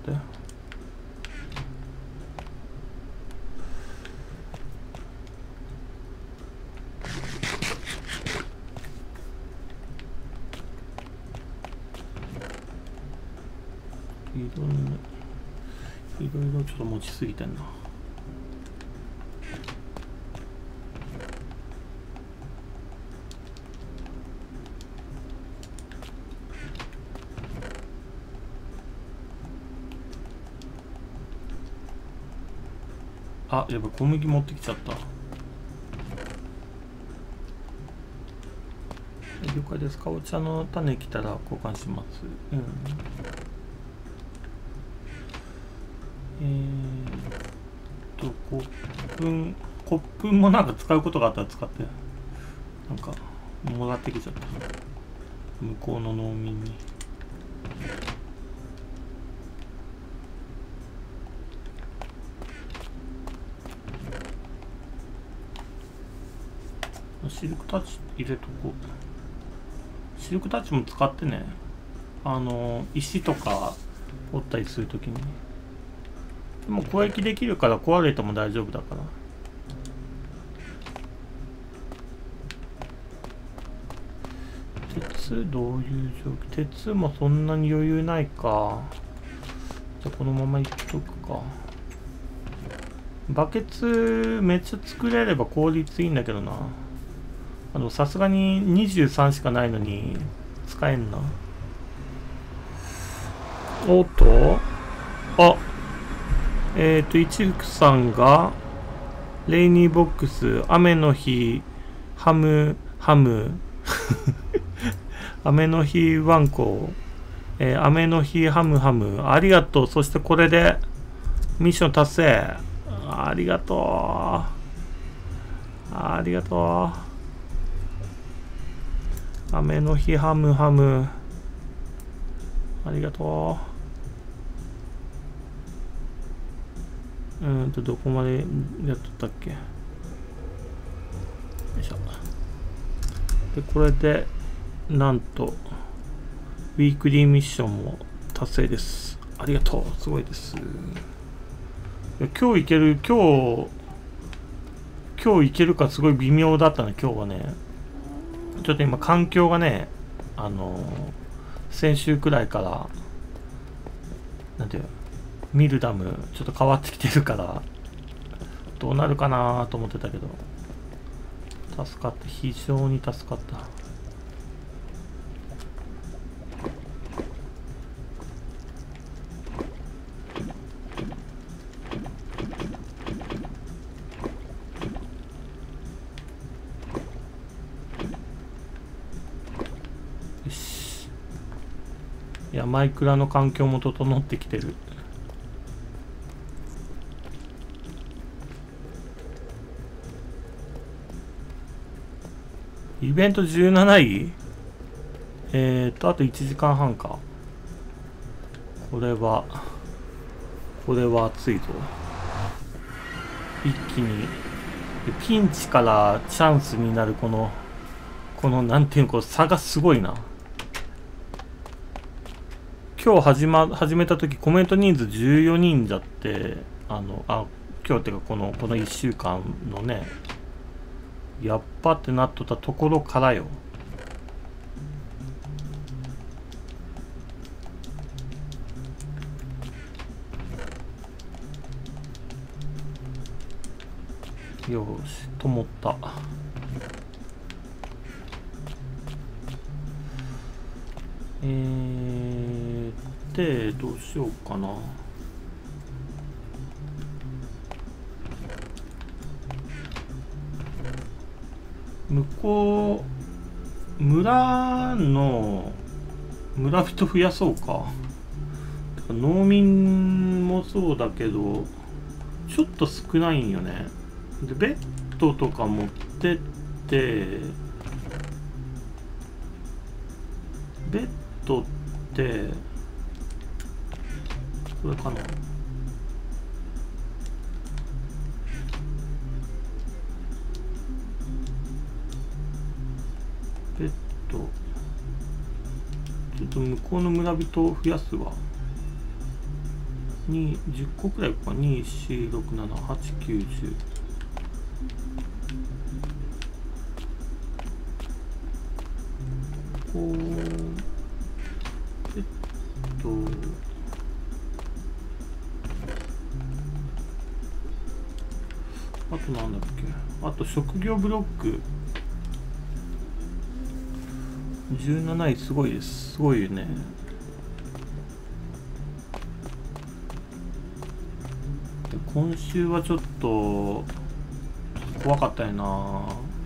いろいろちょっと持ちすぎてんな。あ、やっぱ小麦持ってきちゃった。了解です。かぼちゃの種来たら交換します。うん。コップもなんか使うことがあったら使って。なんか、もらってきちゃった。向こうの農民に。シルクタッチ入れとこう。シルクタッチも使ってね。石とか折ったりするときに。でも交易できるから壊れても大丈夫だから。鉄どういう状況？鉄もそんなに余裕ないか。じゃあこのままいっとくか。バケツめっちゃ作れれば効率いいんだけどな。さすがに23しかないのに使えんな。おっと、あ、一福さんがレイニーボックス雨の日ハム雨の日ワンコ、雨の日ハムありがとう。そしてこれでミッション達成。ありがとう。ありがとう。雨の日ハムありがとう。どこまでやっとったっけ。よいしょ。でこれでなんとウィークリーミッションも達成です。ありがとう。すごいです。今日いける。今日いけるかすごい微妙だったね。今日はね、ちょっと今環境がね、先週くらいからなんていうミルダムちょっと変わってきてるからどうなるかなと思ってたけど、助かった。非常に助かった。いややマイクラの環境も整ってきてる。イベント17位？あと1時間半か。これは熱いぞ。一気にピンチからチャンスになるこのなんていうの、この差がすごいな。今日始めた時コメント人数14人だって、今日っていうかこの1週間のね、やっぱってなっとったところからよ。よし、と思った。で、どうしようかな。向こう、村人増やそうか。農民もそうだけど、ちょっと少ないんよね。で、ベッドとか持ってって、ベッドって、これかな。ベッド、ちょっと向こうの村人を増やすわ。10個くらいか。2、4、6、7、8、9、10。こう、あとなんだっけ。あと職業ブロック。17位すごいです。すごいよね。今週はちょっと怖かったよな。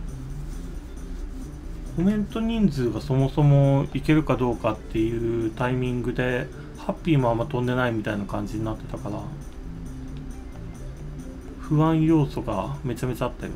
コメント人数がそもそもいけるかどうかっていうタイミングでハッピーもあんま飛んでないみたいな感じになってたから、不安要素がめちゃめちゃあったよな。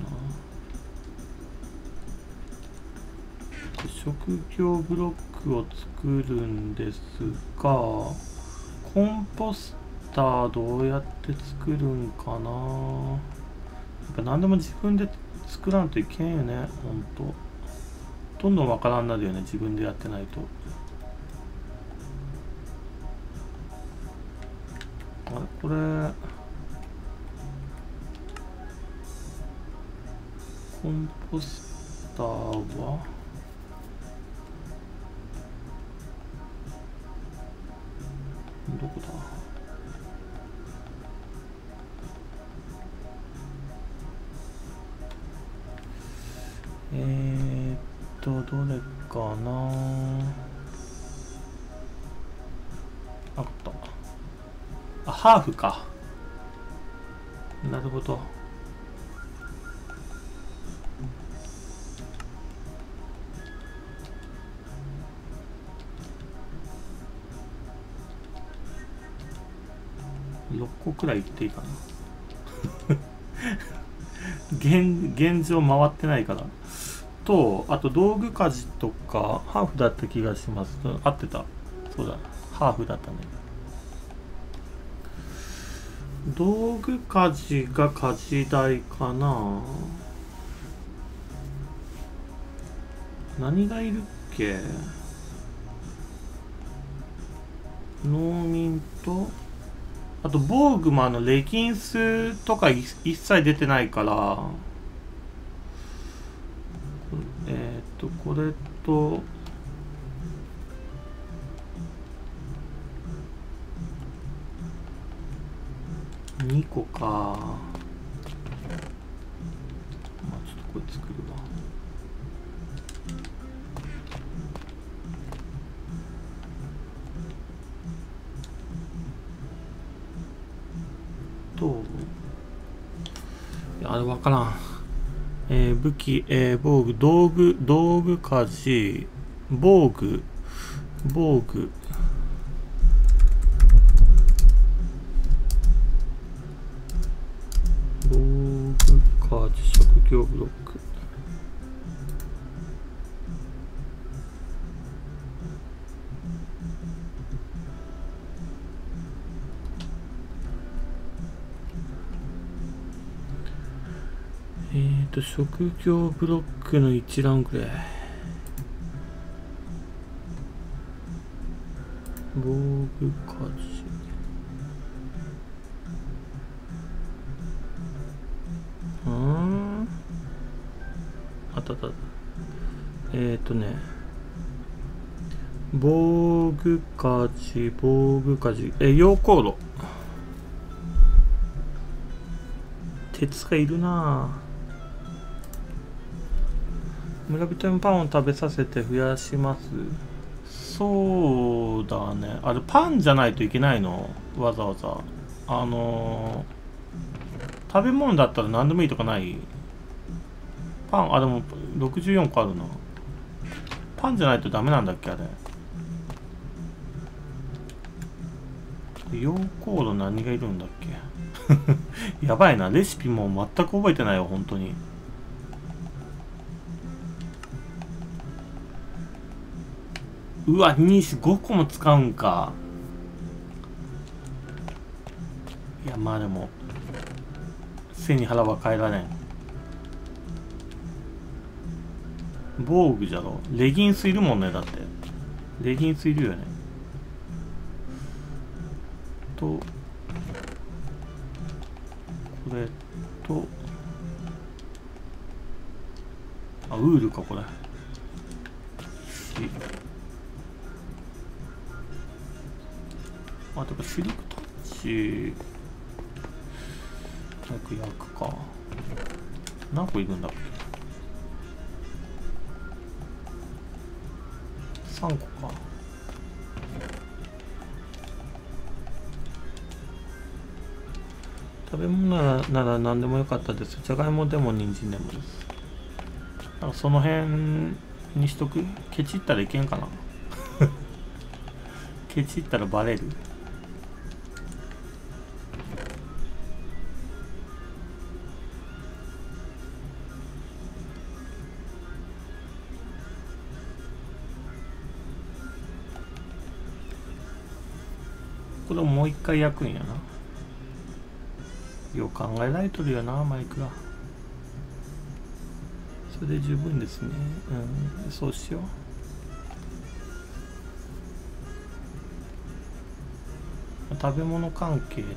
職業ブロックを作るんですが、コンポスターどうやって作るんかな。やっぱ何でも自分で作らんといけんよね。ほんとどんどんわからんなるよね、自分でやってないと。あれ、これコンポスターはどこだ。どれかな。あった。ハーフか。なるほど。6個くらいいっていいかな。現状回ってないから。と、あと道具家事とか、ハーフだった気がします。合ってた。そうだ。ハーフだったね。道具家事が家事代かな。何がいるっけ。農民と、あと防具もレギンスとか一切出てないから、これと2個か。まあちょっとこれ作るわ。いや、あれ分からん。武器、防具、道具家事、防具、 ブロック。職業ブロックの一覧くらい。防具家事。あったあった。防具家事、防具家事。溶鉱炉。鉄がいるなぁ。村人にパンを食べさせて増やします。そうだね。あれパンじゃないといけないの？わざわざ。食べ物だったら何でもいいとかない？パン、でも64個あるな。パンじゃないとダメなんだっけあれ。溶鉱炉何がいるんだっけやばいな。レシピも全く覚えてないよ、本当に。うわ、5個も使うんか。いや、まあでも、背に腹は変えられん。防具じゃろ。レギンスいるもんね、だって。レギンスいるよね。と、これと、ウールか、これ。てかシルクタッチ早く焼くか。何個いるんだっけ。3個か。食べ物なら何でもよかったです。じゃがいもでも人参でもです。なんかその辺にしとく。ケチったらいけんかなケチったらバレる。これをもう一回焼くんやな。よう考えられとるよな、マイクが。それで十分ですね。そうしよう。食べ物関係で。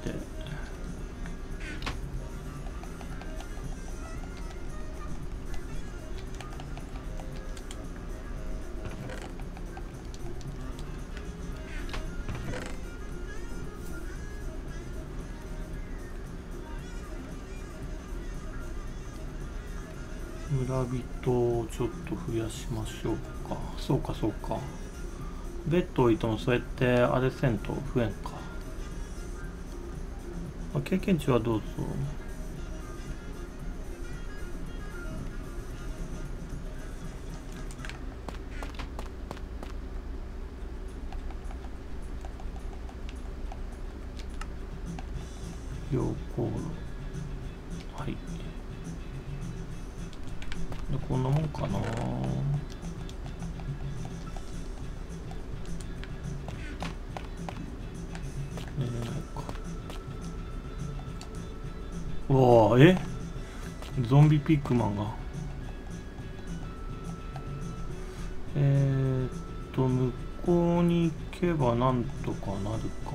村人をちょっと増やしましょうか。そうかそうか。ベッド置いてもそうやってあれせんと増えんか。経験値はどうぞ。溶鉱炉。はい。でこんなもんかな。寝れないか。うわぁ、ゾンビピックマンが。向こうに行けばなんとかなるか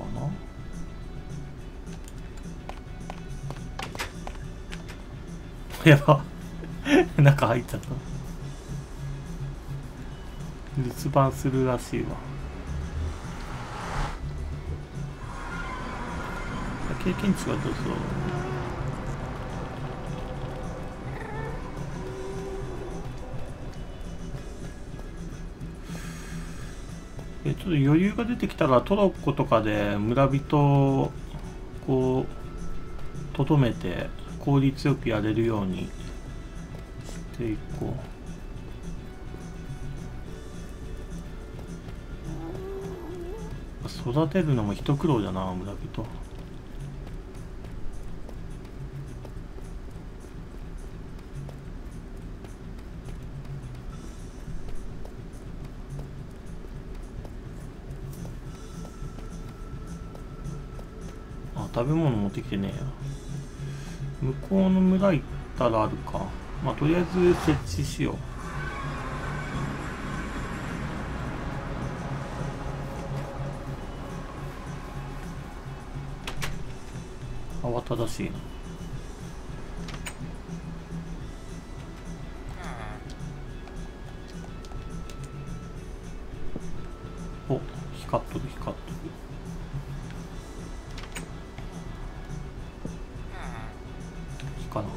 な。やば中入っちゃった。留守番するらしいわ。経験値はどうぞ。ちょっと余裕が出てきたらトロッコとかで村人をこうとどめて効率よくやれるようにしていこう。育てるのも一苦労だな、村人。 食べ物持ってきてねえや。向こうの村行ったらあるか。まあとりあえず設置しよう。慌ただしいな。お、光っとる光っとる。かな。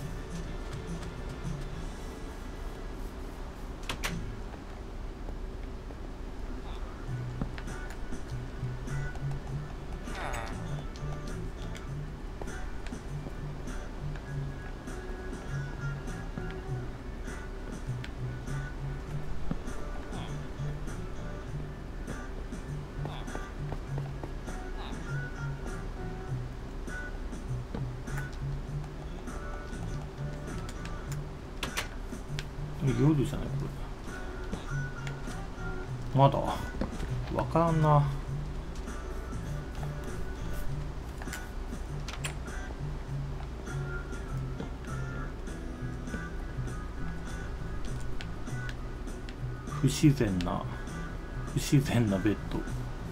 夜じゃないこれ。まだわからんな。不自然なベッド。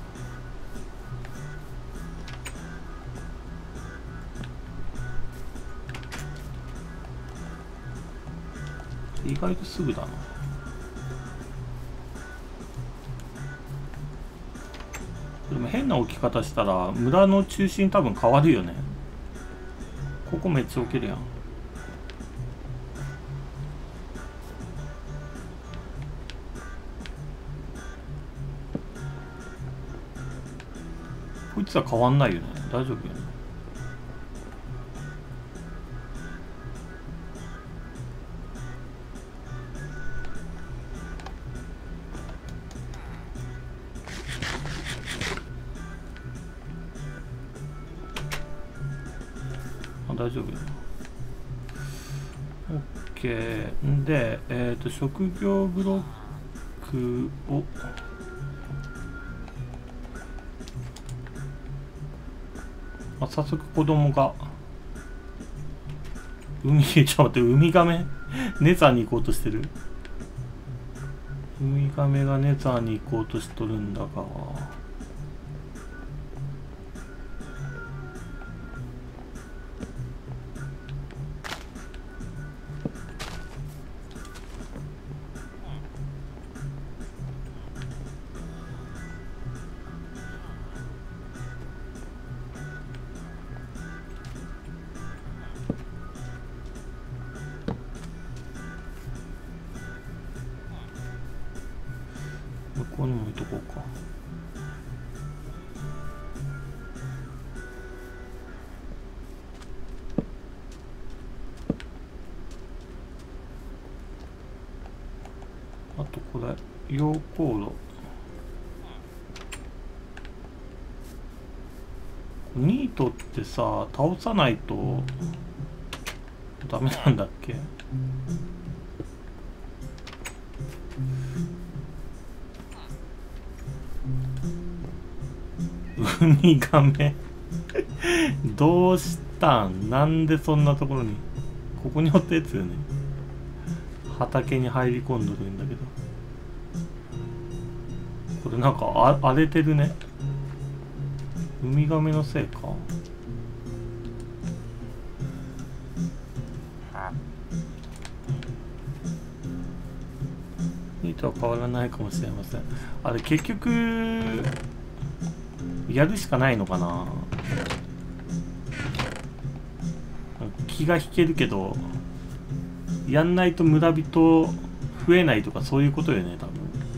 意外とすぐだな。でも変な置き方したら村の中心多分変わるよね。ここめっちゃ置けるやん。こいつは変わんないよね。大丈夫よね。大丈夫よ。OK で、職業ブロックを早速子供がちょっと待って、ウミガメネザーに行こうとしてる。ウミガメがネザーに行こうとしとるんだが、向こうにも置いとこうか。あとこれ溶鉱炉。ニートってさ、倒さないとダメなんだっけ？ウミガメどうしたん？なんでそんなところに。ここにおったやつよね。畑に入り込んどるんだけど、これなんか荒れてるね。ウミガメのせいか。ニートは変わらないかもしれません。あれ結局やるしかないのかな。気が引けるけど、やんないと村人増えないとかそういうことよね、多分。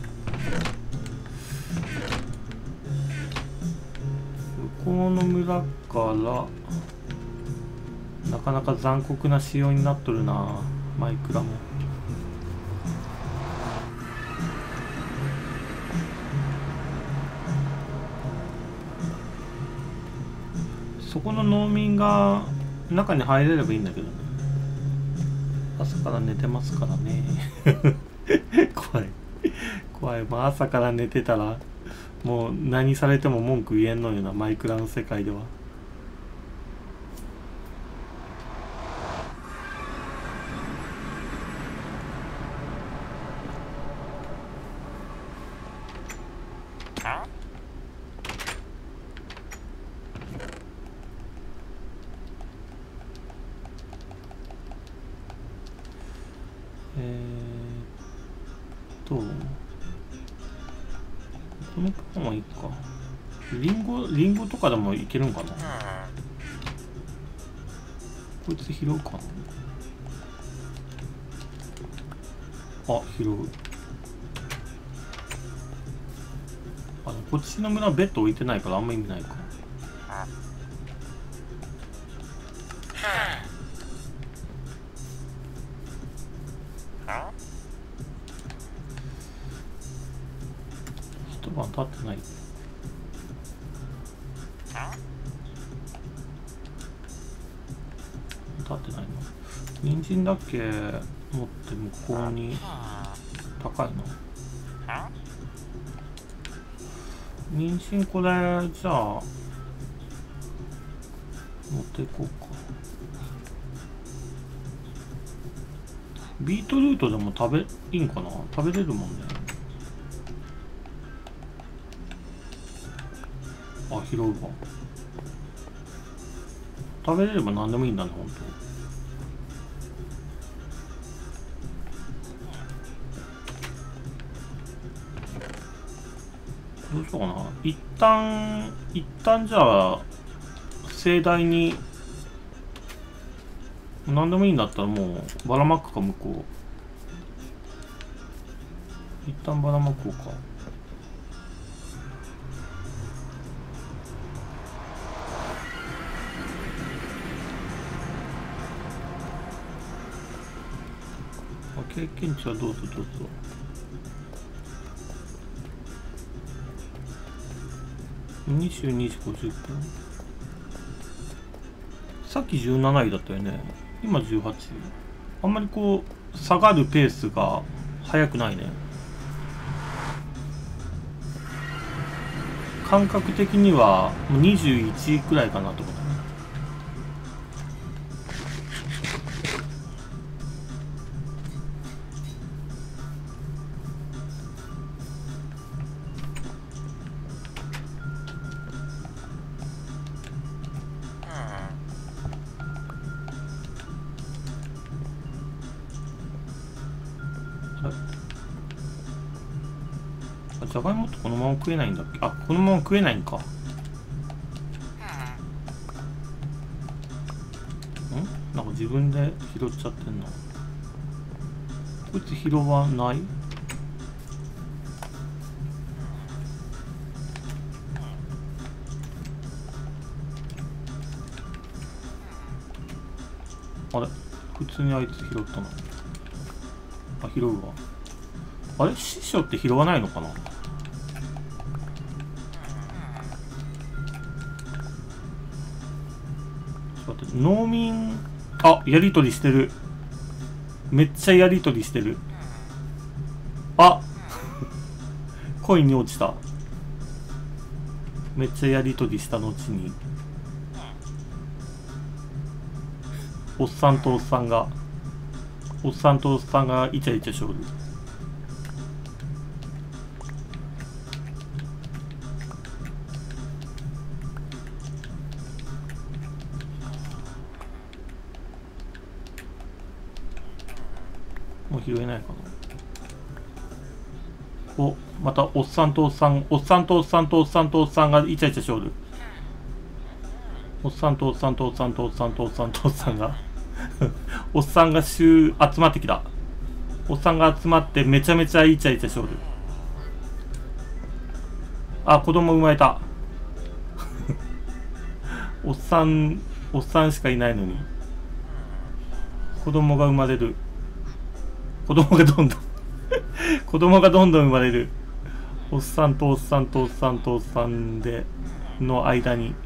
向こうの村からなかなか残酷な仕様になっとるな、マイクラも。そこの農民が中に入れればいいんだけどね。朝から寝てますからね怖い怖い。まあ朝から寝てたらもう何されても文句言えんのようなマイクラの世界では。 のパンはいいか。リンゴとかでもいけるんかな。こいつ拾うかな。あ、拾う。あ、こっちの村ベッド置いてないからあんま意味ないか。一晩経ってない。立ってないの。人参だっけ持って向こうに。高いの。人参これじゃあ持っていこうか。ビートルートでもいいんかな。食べれるもんね。あ、拾うわ。食べれれば何でもいいんだね、ほんと。どうしようかな。一旦じゃあ盛大に何でもいいんだったらもうばらまくか。向こう一旦ばらまこうか。経験値はどうぞどうぞ。22時50分。さっき17位だったよね。今18位。あんまりこう下がるペースが速くないね。感覚的には21位くらいかなと思ったね。じゃがいもってこのまま食えないんだっけ。あ、このまま食えないんか。なんか自分で拾っちゃってんな。こいつ拾わない。あれ普通にあいつ拾ったな。あ、拾うわ。あれ師匠って拾わないのかな。農民、あ、やりとりしてる。めっちゃやりとりしてる。あコインに落ちた。めっちゃやりとりした後におっさんとおっさんがイチャイチャしょる。もう拾えないかな。お、またおっさんとおっさんがイチャイチャしょる。おっさんとおっさんがおっさんが集まってきた。おっさんが集まってめちゃめちゃイチャイチャしょる。あ、子供生まれたおっさんしかいないのに子供が生まれる。子供がどんどん生まれる。おっさんとでの間に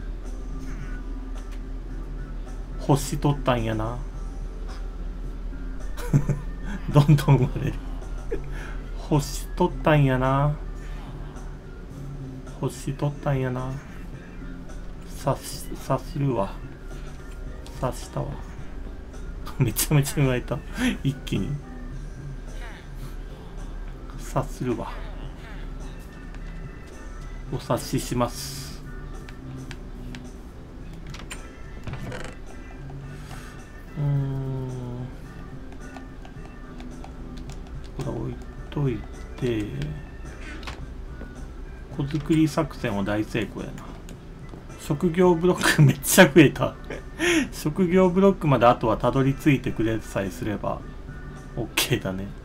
星取ったんやなどんどん生まれる星取ったんやな。察するわ。察したわめちゃめちゃ生まれた一気に。察するわ。お察しします。これ置いといて、 子作り作戦は大成功やな。職業ブロックめっちゃ増えた職業ブロックまであとはたどり着いてくれさえすれば OK だね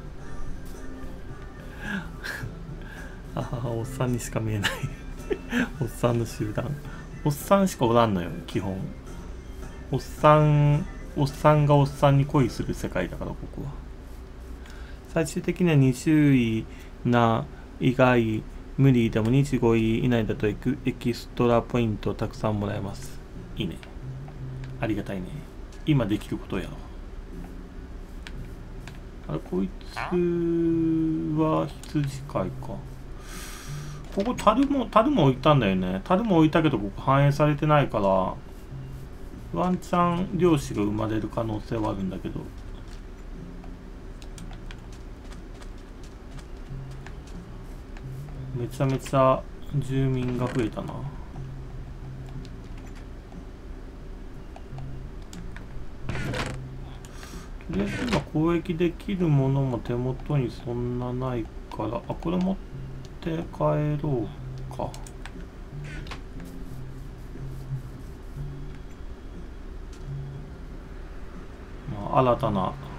ああ、おっさんにしか見えないおっさんの集団。おっさんしかおらんのよ基本。おっさんがおっさんに恋する世界だから、ここは。最終的には20位な以外無理でも25位以内だとエキストラポイントをたくさんもらえます。いいね、ありがたいね。今できることをやろう。あれ、こいつは羊飼いか。ここ樽も置いたんだよね。樽も置いたけどここ反映されてないからワンチャン漁師が生まれる可能性はあるんだけど、めちゃめちゃ住民が増えたな。とりあえず今交易できるものも手元にそんなないから、あ、これ持って帰ろうか。まあ、新た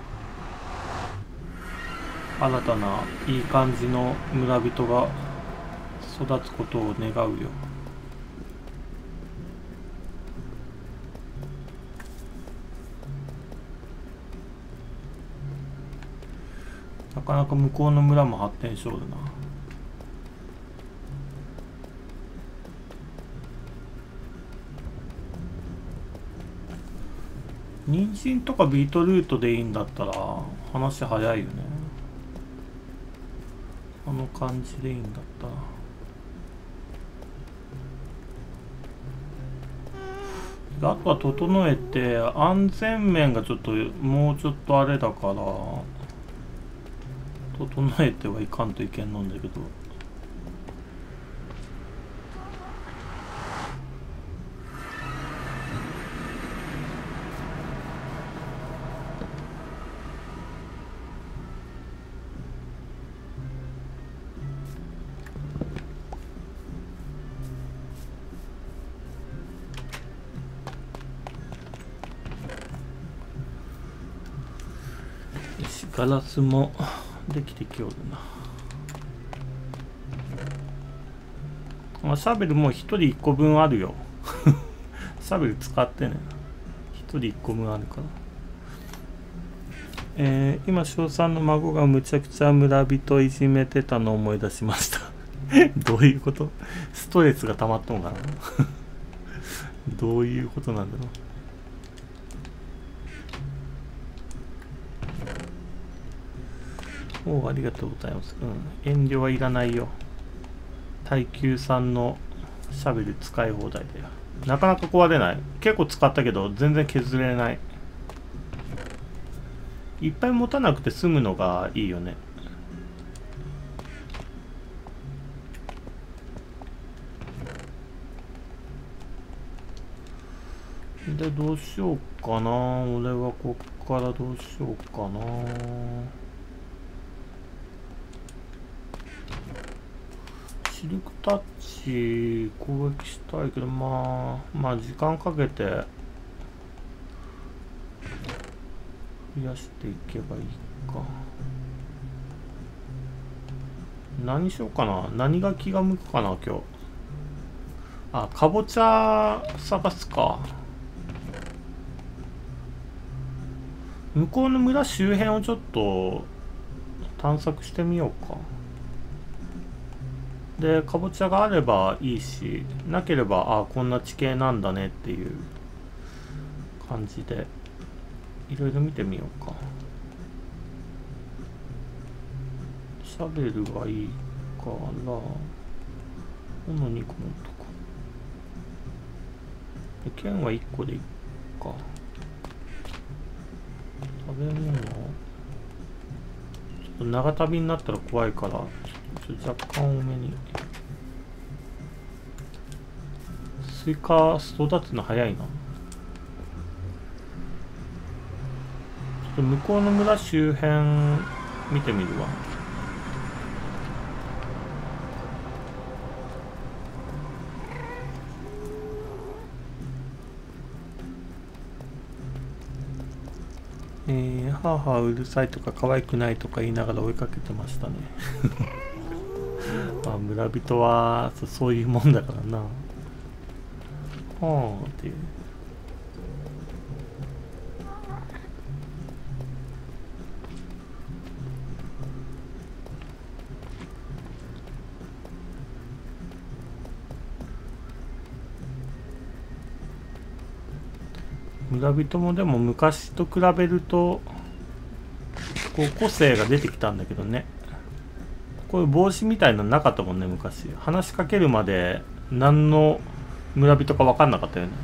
ないい感じの村人が育つことを願うよ。なかなか向こうの村も発展しそうだな。人参とかビートルートでいいんだったら話早いよね。あの感じでいいんだったら。あとは整えて、安全面がちょっともうちょっとあれだから整えてはいかんといけんのんだけど、ガラスもできてきよるな。シャベルもう1人1個分あるよシャベル使ってね、1人1個分あるから。今小3の孫がむちゃくちゃ村人いじめてたのを思い出しましたどういうこと？ストレスが溜まったのかなどういうことなんだろう。お、ありがとうございます。遠慮はいらないよ。耐久3のシャベル使い放題だよ。なかなか壊れない。結構使ったけど全然削れない。いっぱい持たなくて済むのがいいよね。で、どうしようかな。俺はこっからどうしようかな。シルクタッチ攻撃したいけど、まあ時間かけて増やしていけばいいか。何しようかな。何が気が向くかな今日。あ、かぼちゃ探すか。向こうの村周辺をちょっと探索してみようか。で、かぼちゃがあればいいし、なければ、あ、こんな地形なんだねっていう感じでいろいろ見てみようか。シャベルがいいから、斧2個持っとこう。で、剣は1個でいいか。食べ物、ちょっと長旅になったら怖いから、若干多めに。スイカ育つの早いな。ちょっと向こうの村周辺見てみるわ。 はあはあうるさいとか可愛くないとか言いながら追いかけてましたね。まあ村人はそういうもんだからな。はあっていう。村人もでも昔と比べるとこう個性が出てきたんだけどね。こういう帽子みたいなのなかったもんね昔。話しかけるまで何の村人か分かんなかったよね。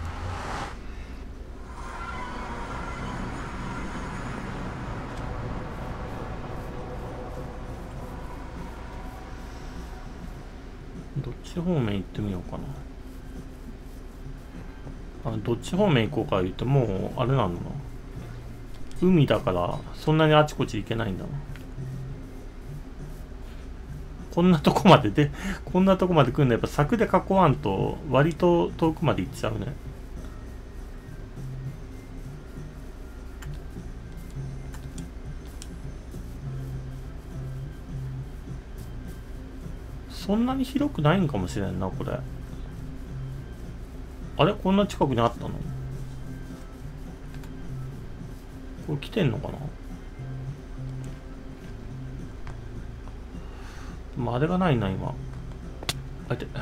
どっち方面行ってみようかな。どっち方面行こうか言ってもうあれなんだな。海だからそんなにあちこち行けないんだな。こんなとこまででこんなとこまで来るのやっぱ柵で囲わんと割と遠くまで行っちゃうね。そんなに広くないんかもしれんなこれ。あれこんな近くにあったの？これ来てんのかな。まあ、あれがないな今。あて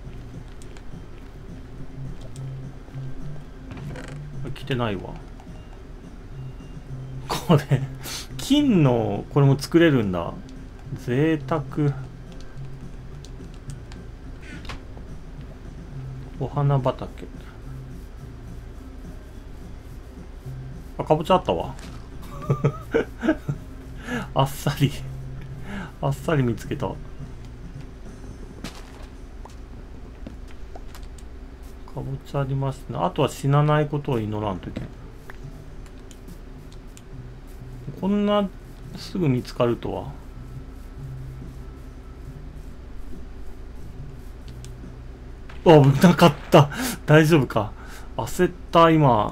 来てないわ。これ金のこれも作れるんだ。贅沢。お花畑。あ、かぼちゃあったわ。あっさりあっさり見つけた。かぼちゃありますね。あとは死なないことを祈らんといけん。こんなすぐ見つかるとは。危なかった。大丈夫か。焦った今。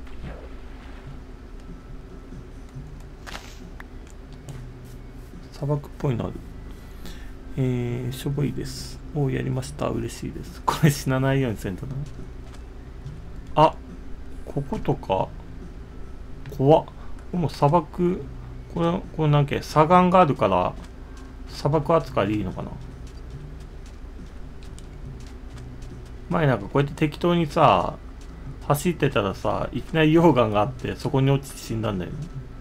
砂漠っぽいのある。しょぼいです。お、やりました。嬉しいです。これ死なないようにせんとな。あ、こことか怖っ。もう砂漠、これなんか砂岩があるから砂漠扱いでいいのかな。前なんかこうやって適当にさ走ってたらさ、いきなり溶岩があってそこに落ちて死んだんだよね。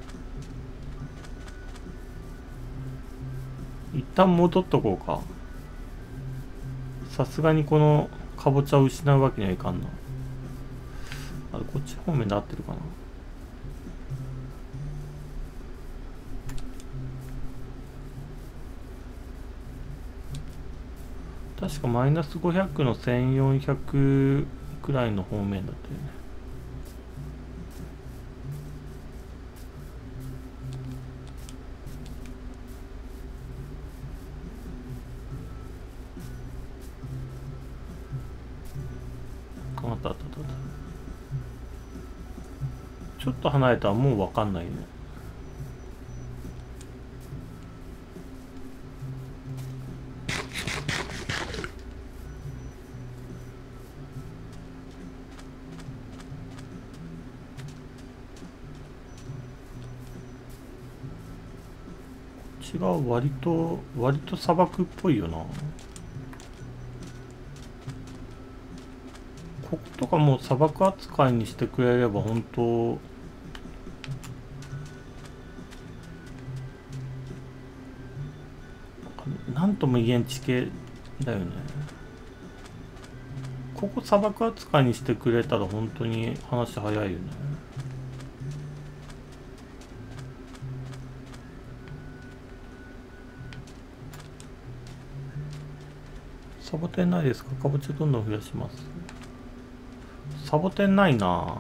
一旦戻っとこうか。さすがにこのかぼちゃを失うわけにはいかんな。あれこっち方面で合ってるかな。確かマイナス500の1400くらいの方面だったよね。あったあったあった。ちょっと離れたらもう分かんないね。違う、割と砂漠っぽいよな。こことかもう砂漠扱いにしてくれれば本当なんとも言えん地形だよね。ここ砂漠扱いにしてくれたら本当に話早いよね。サボテンないですか？かぼちゃどんどん増やします。サボテンないな。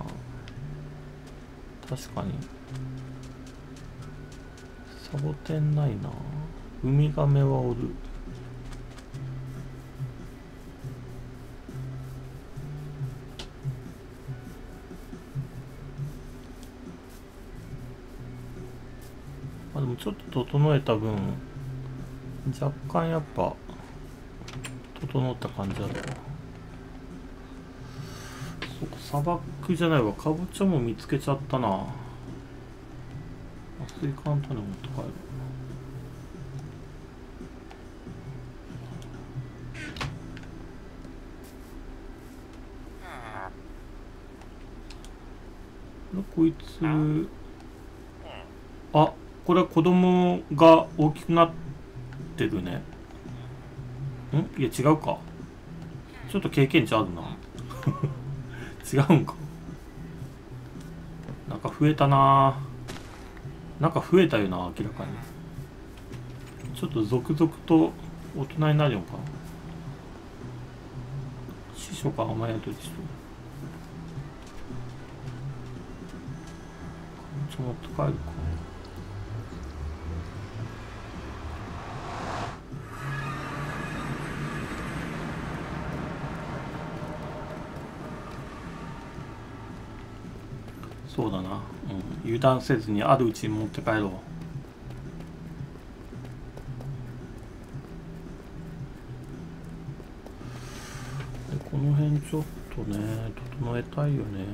確かにサボテンないな。ウミガメはおる。 あ、でもちょっと整えた分若干やっぱ整った感じあるな。そうか、砂漠じゃないわ、かぼちゃも見つけちゃったな。スイカの種持って帰る。こいつ、あ、これは子供が大きくなってるね。いや違うか、ちょっと経験値あるな違うんか。なんか増えたな、なんか増えたよな、明らかに。ちょっと続々と大人になるのかな。師匠か甘やとちと持って帰るか。そうだな、油断せずにあるうちに持って帰ろう。この辺ちょっとね整えたいよね。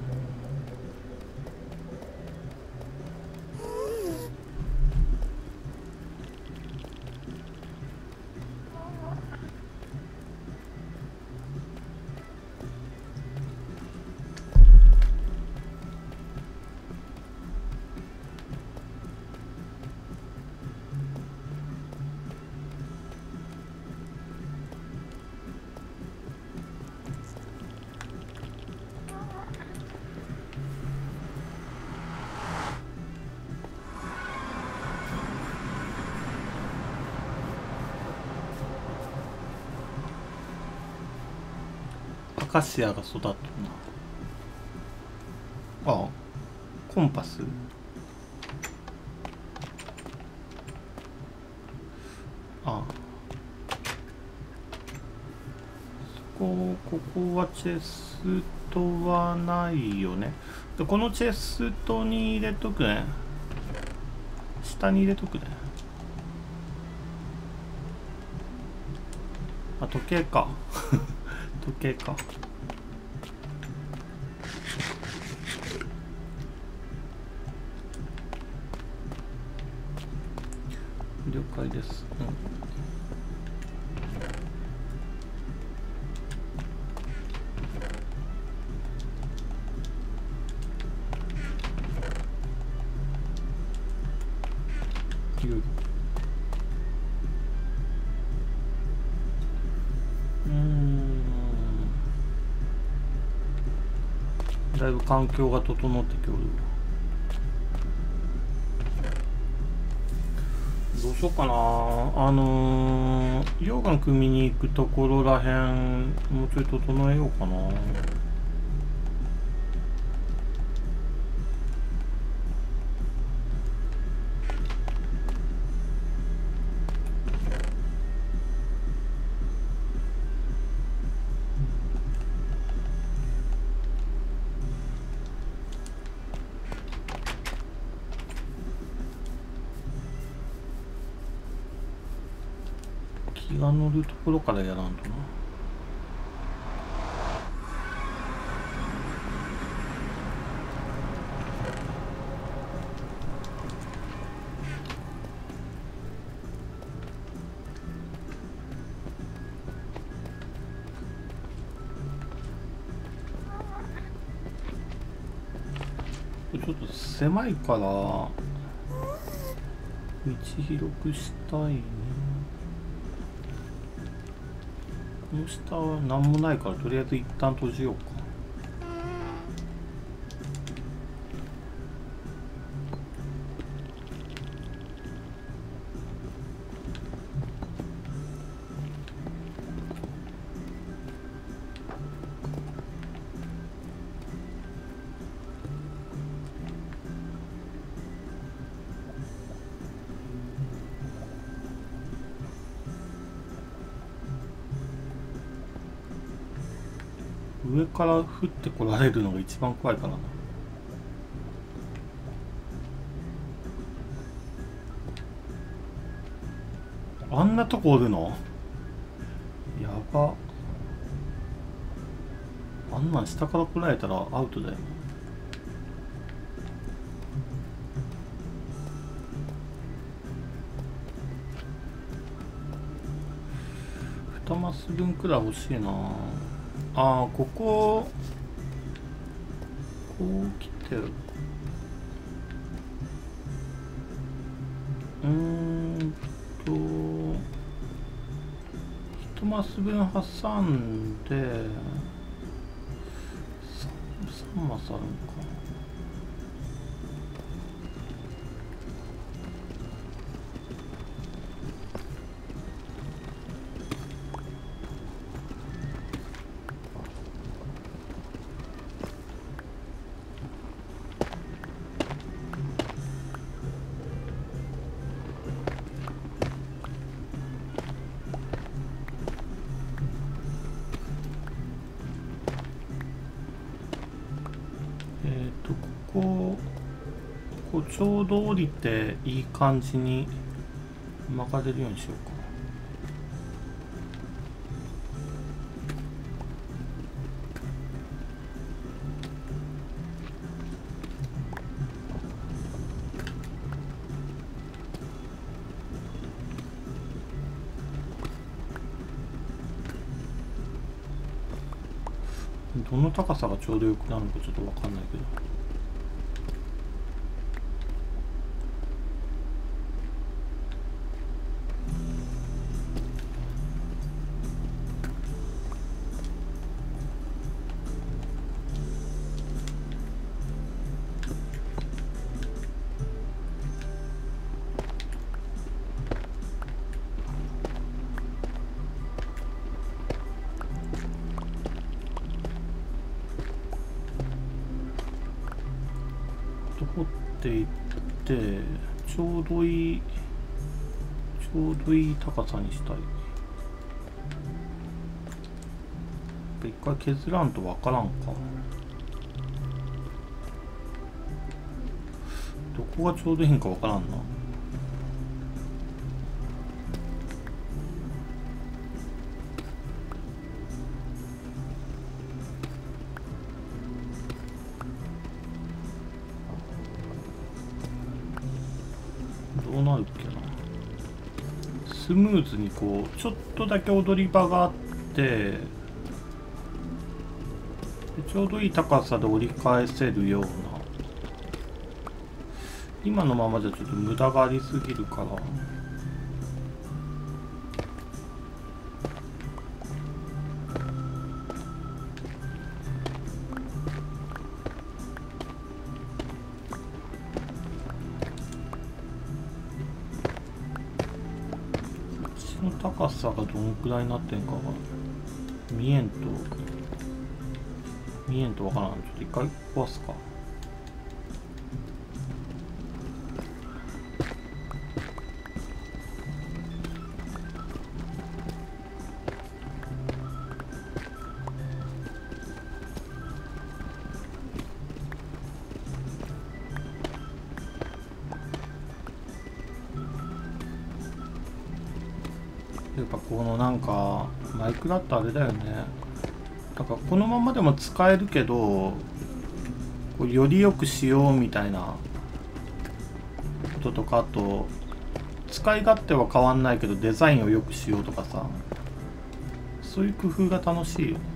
アカシアが育ったな。あ、コンパス。あ、ここはチェストはないよね。でこのチェストに入れとくね。下に入れとくね。あ、時計か時計か。了解です。だいぶ環境が整ってきおる。どうしようかな。溶岩組みに行くところらへんもうちょい整えようかな。気が乗るところからやらんとな。ちょっと狭いから道広くしたいね。この下は何もないからとりあえず一旦閉じようか。上から降ってこられるのが一番怖いからな。 あんなとこおるの？やば。あんなん下から来られたらアウトだよ。2マス分くらい欲しいな。ああ、こここう来て、1マス分挟んで3マスあるのか。ここちょうど降りていい感じに曲がれるようにしようか。どの高さがちょうどよくなるのかちょっと分かんないけど。掘っていってちょうどいい高さにしたい。一回削らんとわからんか。どこがちょうどいいんかわからんな。どうなるっけな。スムーズにこうちょっとだけ踊り場があってでちょうどいい高さで折り返せるような。今のままじゃちょっと無駄がありすぎるから。高さがどのくらいになってんかが見えんとわからん。ちょっと一回壊すか。やっぱこのなんかマイクだとあれだよね。なんかこのままでも使えるけどこうより良くしようみたいなこととか、あと使い勝手は変わんないけどデザインを良くしようとかさ、そういう工夫が楽しいよね。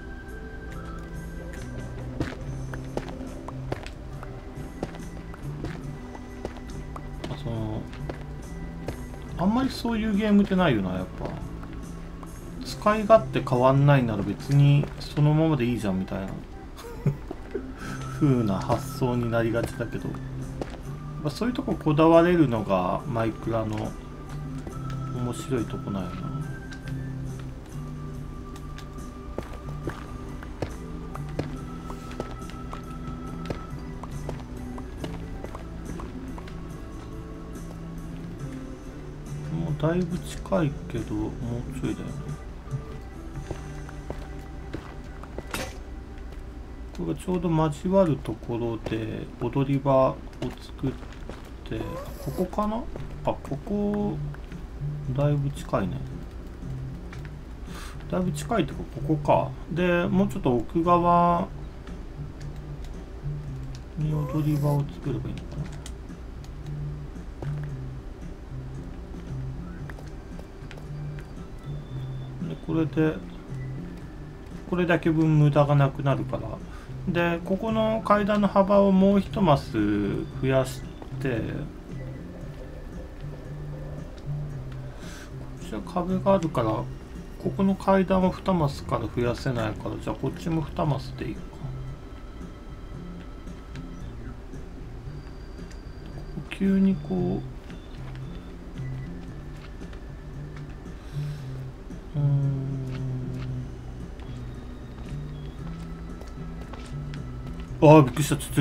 あんまりそういうゲームってないよな。やっぱ使い勝手変わんないなら別にそのままでいいじゃんみたいな風な発想になりがちだけど、そういうとここだわれるのがマイクラの面白いとこなんよな。だいぶ近いけどもうちょいだよね。これがちょうど交わるところで踊り場を作って、ここかな。あ、ここだいぶ近いね。だいぶ近いってか、ここか。でもうちょっと奥側に踊り場を作ればいいのかな。でこれだけ分無駄がなくなるから。でここの階段の幅をもう一マス増やして、こっちは壁があるから、ここの階段を2マスから増やせないから、じゃあこっちも2マスでいいか。急にこうああ、びっくりした。待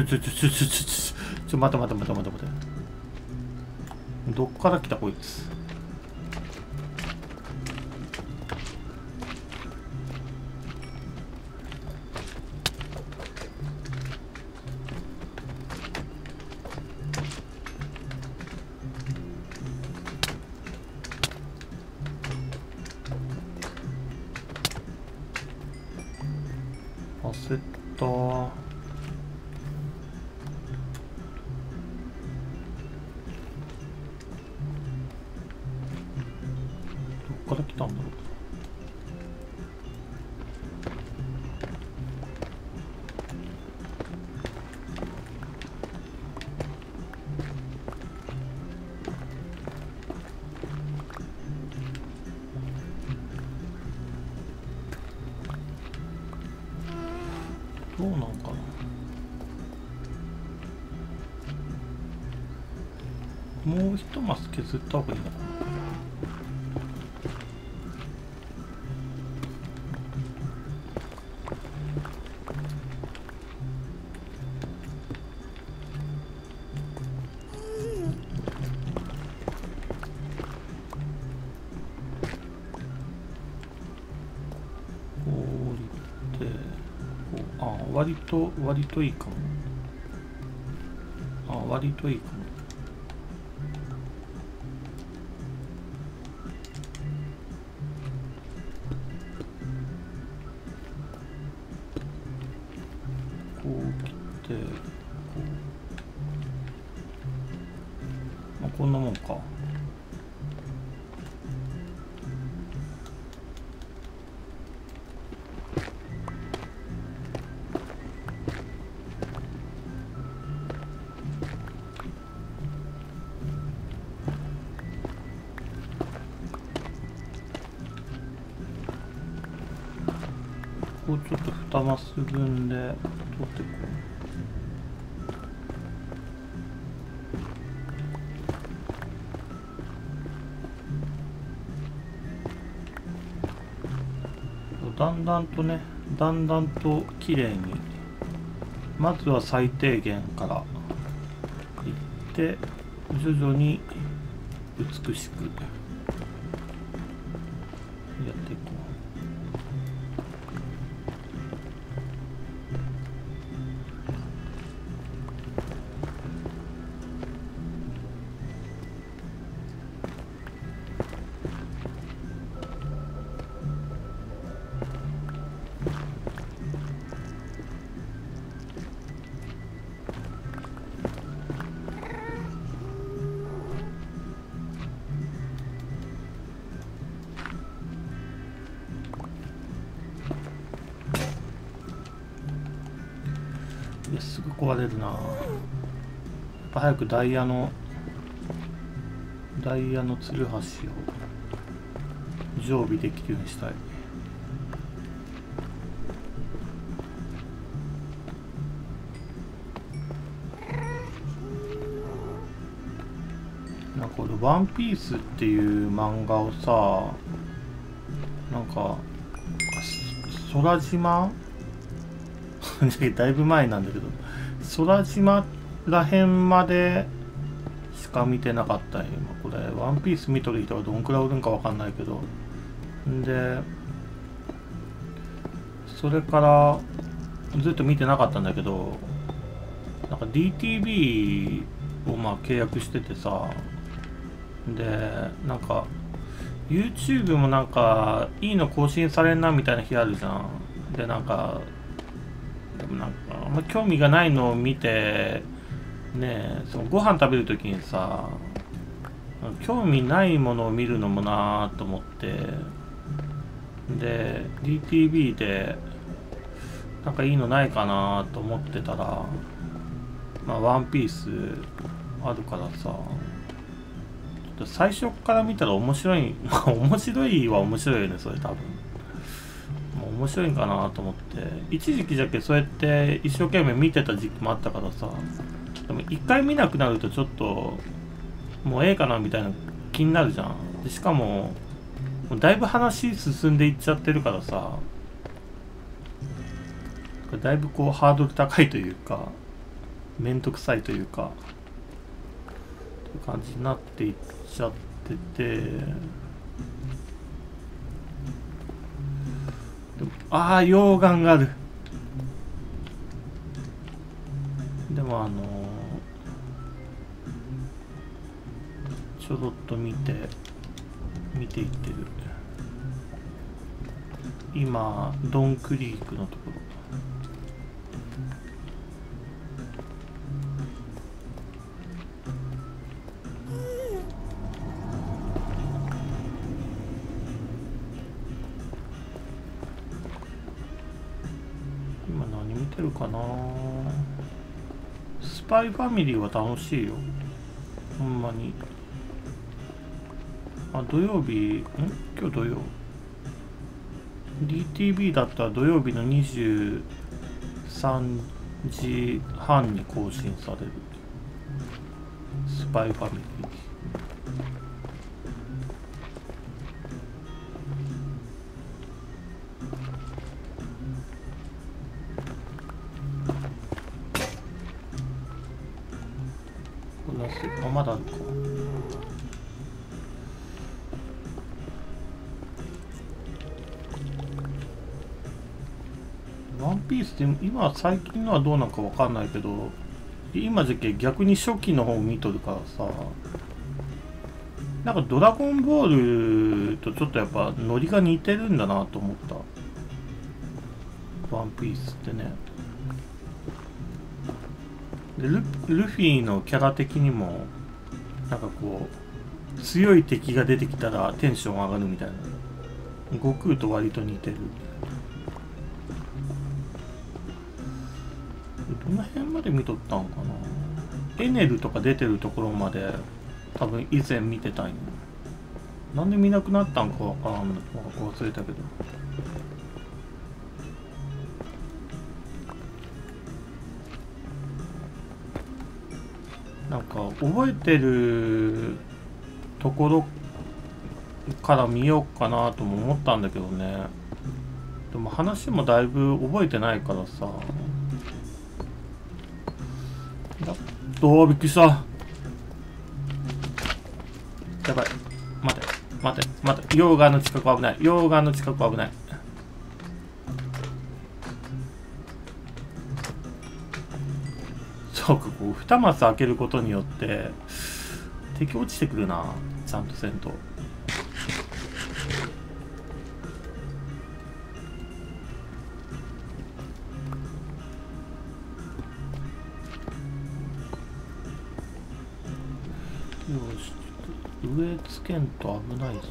て。どっから来たこいつ。焦った。どっから来たんだろう。どうなんかな。もう一マス削った方がいいのかな。割といいかも。割といいかも。こう切ってこんなもんか。こうちょっと2マス分で取ってこう。だんだんと綺麗に、まずは最低限からいって徐々に美しくやっていこう。すぐ壊れるな。やっぱ早くダイヤのツルハシを常備できるようにしたい。なんか俺ワンピースっていう漫画をさ、なんか空島だいぶ前なんだけど、空島らへんまでしか見てなかったんよ。これワンピース見とる人がどんくらいおるんかわかんないけど、でそれからずっと見てなかったんだけど、なんか DTV を契約しててさ、でなんか YouTube もなんかいいの更新されんなみたいな日あるじゃん。でなんかでもなんかあんま興味がないのを見てね、そのご飯食べるときにさ、興味ないものを見るのもなぁと思って、で DTV でなんかいいのないかなと思ってたら、まあワンピースあるからさ、ちょっと最初から見たら面白いまあ面白いは面白いよね、それ多分。もう面白いんかなと思って、一時期だけそうやって一生懸命見てた時期もあったからさ。でも一回見なくなるとちょっともうええかなみたいな気になるじゃん。でしかももうだいぶ話進んでいっちゃってるからさ、だいぶこうハードル高いというかめんどくさいというかという感じになっていっちゃってて、でも溶岩がある。でもちょろっと見ていってる。今ドンクリークのところ。今何見てるかな。スパイファミリーは楽しいよ、ほんまに。土曜日今日土曜 DTV だったら土曜日の23時半に更新されるスパイファミリー。まだあるか。ワンピースって今最近のはどうなんかわかんないけど、今じゃけ逆に初期の方見とるからさ、なんかドラゴンボールとちょっとやっぱノリが似てるんだなと思った、ワンピースってね。でルフィのキャラ的にもなんかこう強い敵が出てきたらテンション上がるみたいな、悟空と割と似てる。どの辺まで見とったんかな。エネルとか出てるところまで多分以前見てたんよ。なんで見なくなったんかわからんの忘れたけど。なんか覚えてるところから見ようかなとも思ったんだけどね。でも話もだいぶ覚えてないからさ。びっくりした。やばい。待て。溶岩の近く危ない。溶岩の近く危ない。そうか、こう2マス開けることによって敵落ちてくるな、ちゃんとせんと。よし、上つけんと危ないぞ。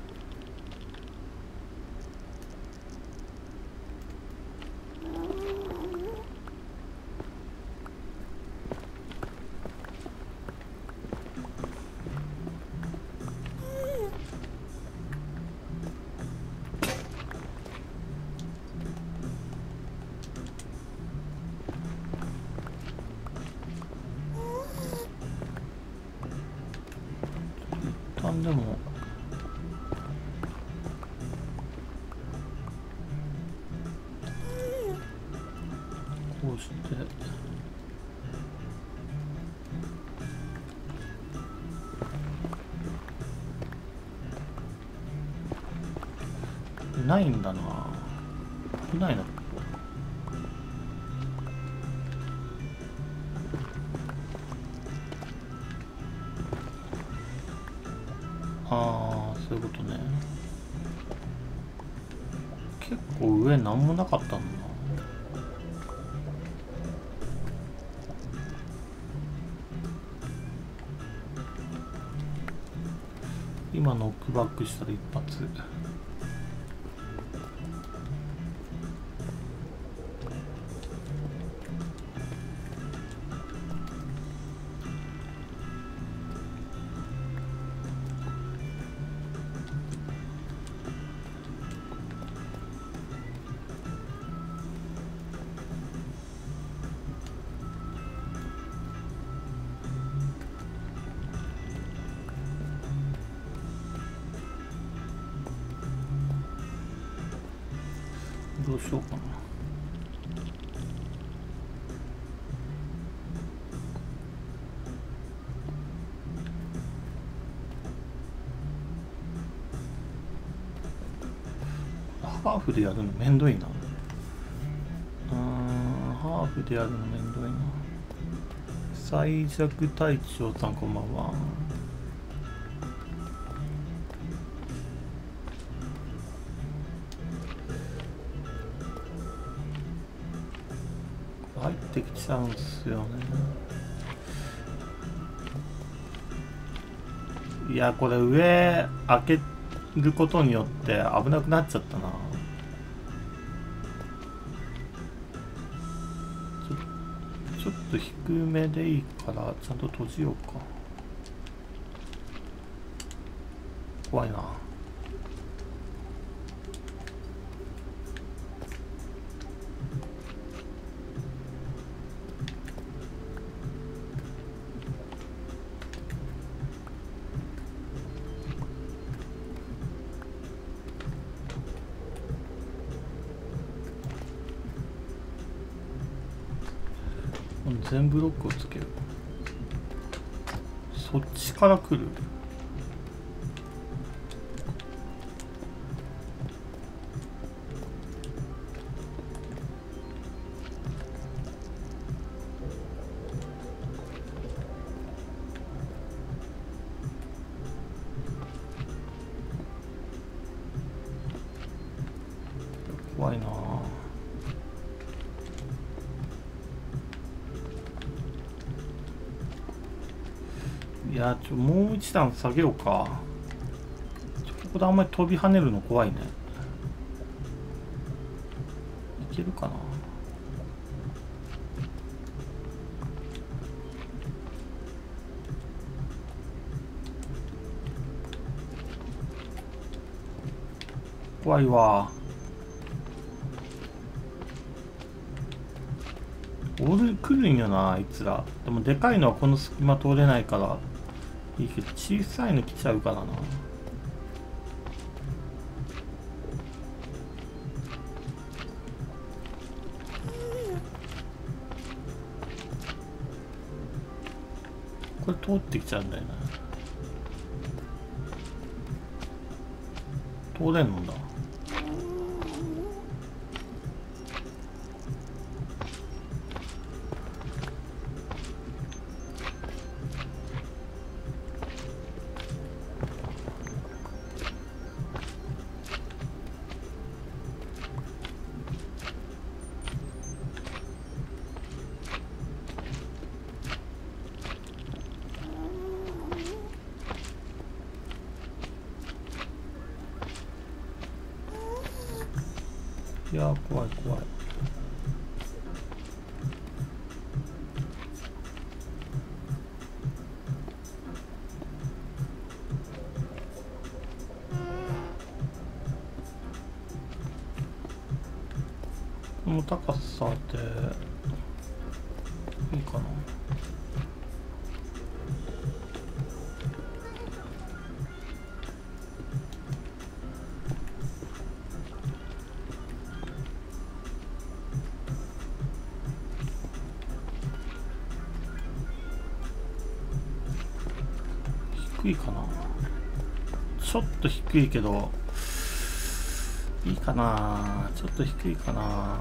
でもこうしてないんだな。いないな。 そういうことね。結構上なんもなかったんだな。今ノックバックしたら一発。どうしようかな。ハーフでやるのめんどいな。ハーフでやるのめんどいな。最弱隊長さんこんばんは。入ってきちゃうんすよね。いやこれ上開けることによって危なくなっちゃったな。ちょっと低めでいいからちゃんと閉じようか。怖いな。全ブロックをつける。そっちから来る。怖いな。いやもう一段下げようか。ここであんまり飛び跳ねるの怖いね。いけるかな。怖いわ。来るんよなあいつら。でもでかいのはこの隙間通れないからいいけど、小さいの来ちゃうからな。これ通ってきちゃうんだよな。通れんのだ。いやー怖い怖い。この高さでいいかな。低いかな。ちょっと低いけどいいかな。ちょっと低いかな。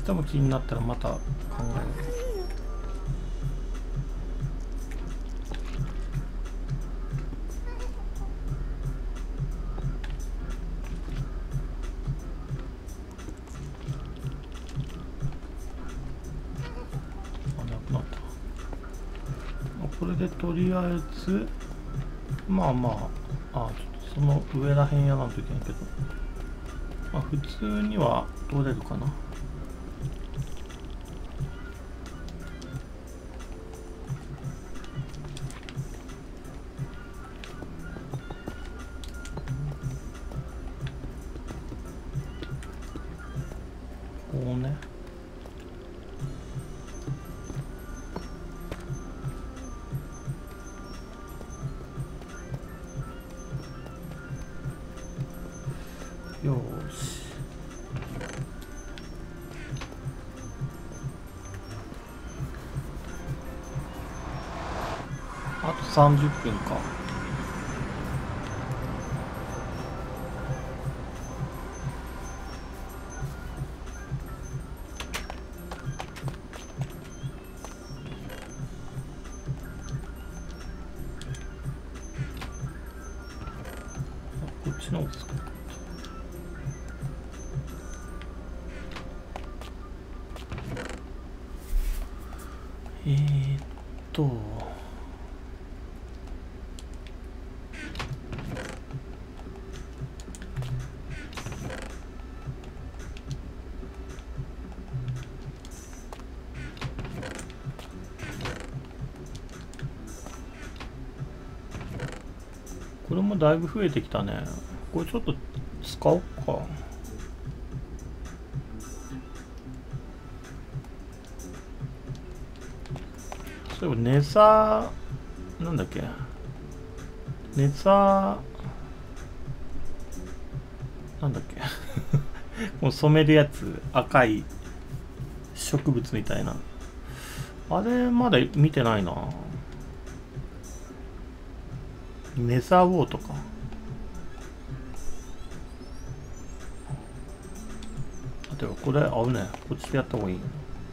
しても気になったらまた考える。これでとりあえずまあまあ、ちょっとその上らへんやらんといけないけど、まあ普通には取れるかな。こうね。よーし。あと30分か。こっちの方ですか。とこれもだいぶ増えてきたね。これちょっと使おうか。そういえばネザーなんだっけ、ネザーなんだっけこう染めるやつ、赤い植物みたいな、あれまだ見てないな。ネザーウォーとか。あ、てかこれ合うね。こっちでやった方がいい。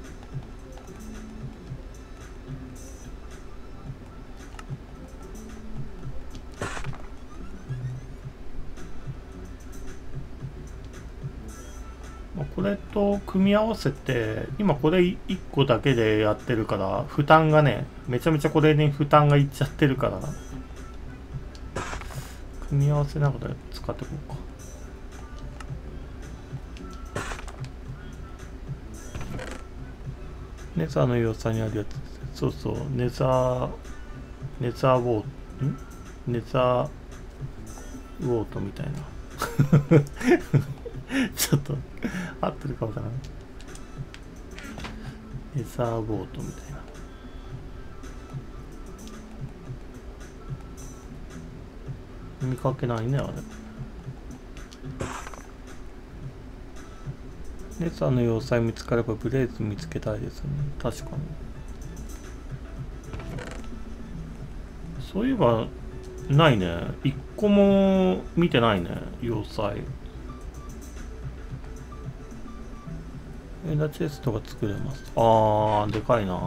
これと組み合わせて、今これ1個だけでやってるから負担がね、めちゃめちゃこれに負担がいっちゃってるから、組み合わせながら使っていこうか。ネザーの要素にあるやつです。そうそう、ネザーウォー、ネザーウォートみたいなちょっと合ってるかわからない。ネザーボートみたいな。見かけないね、あれ。ネザーの要塞見つかればブレーズ見つけたいですね。確かに。そういえばないね。一個も見てないね、要塞。エナチェストが作れます。あー、でかいな。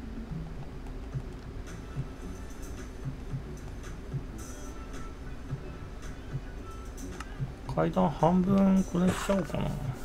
階段半分これにしちゃおうかな。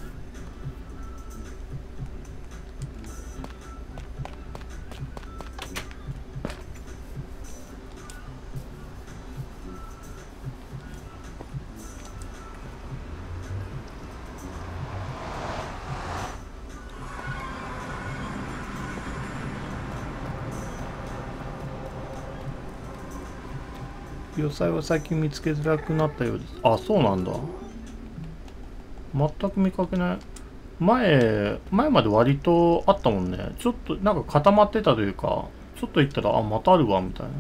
要塞は最近見つけづらくなったようです。あ、そうなんだ。全く見かけない。前まで割とあったもんね。ちょっとなんか固まってたというか、ちょっと行ったら、あ、またあるわ、みたいな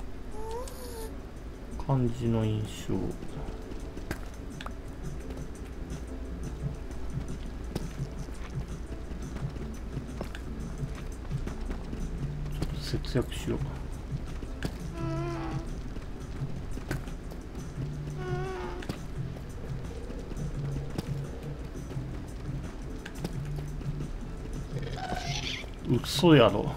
感じの印象。ちょっと節約しよう。 嘘やろ。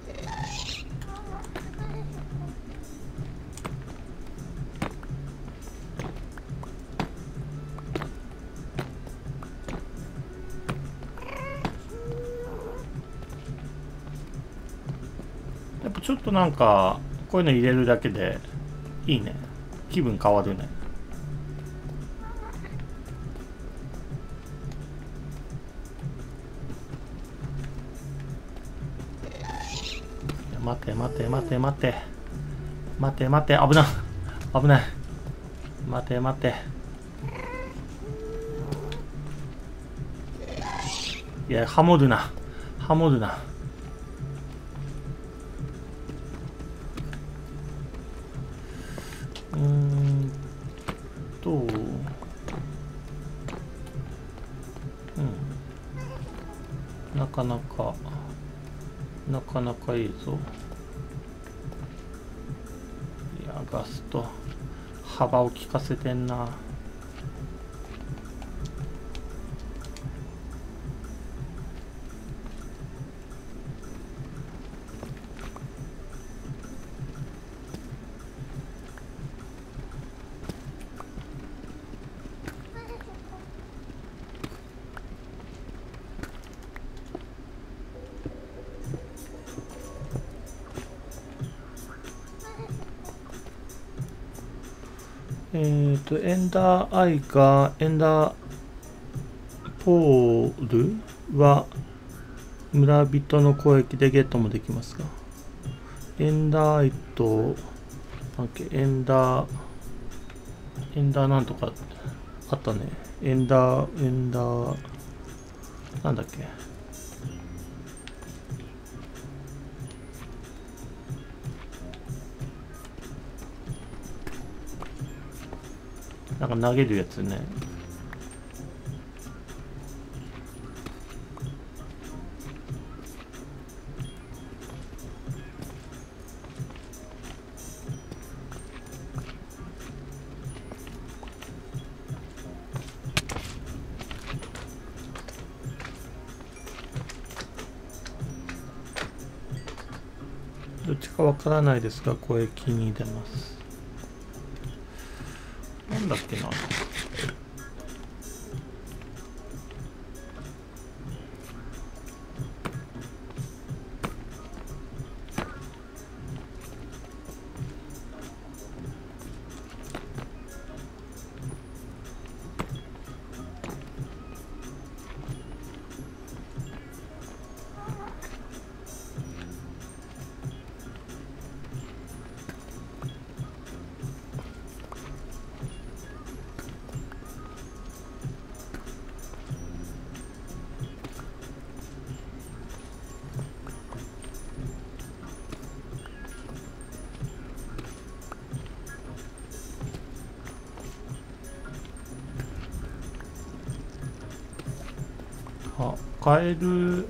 やっぱちょっとなんかこういうの入れるだけでいいね。気分変わるね。待て待て待て待て待て待て、危ない危ない、待て待て。いや、ハモるなハモるな。なかなかいいぞ。いや、ガスト幅を利かせてんな。エンダーアイがエンダーポールは村人の交易でゲットもできますが、エンダーアイとエンダーなんとかあったね。エンダーなんだっけ。なんか投げるやつね。どっちかわからないですが、交易に出ます。なんだっけな。あ、カエル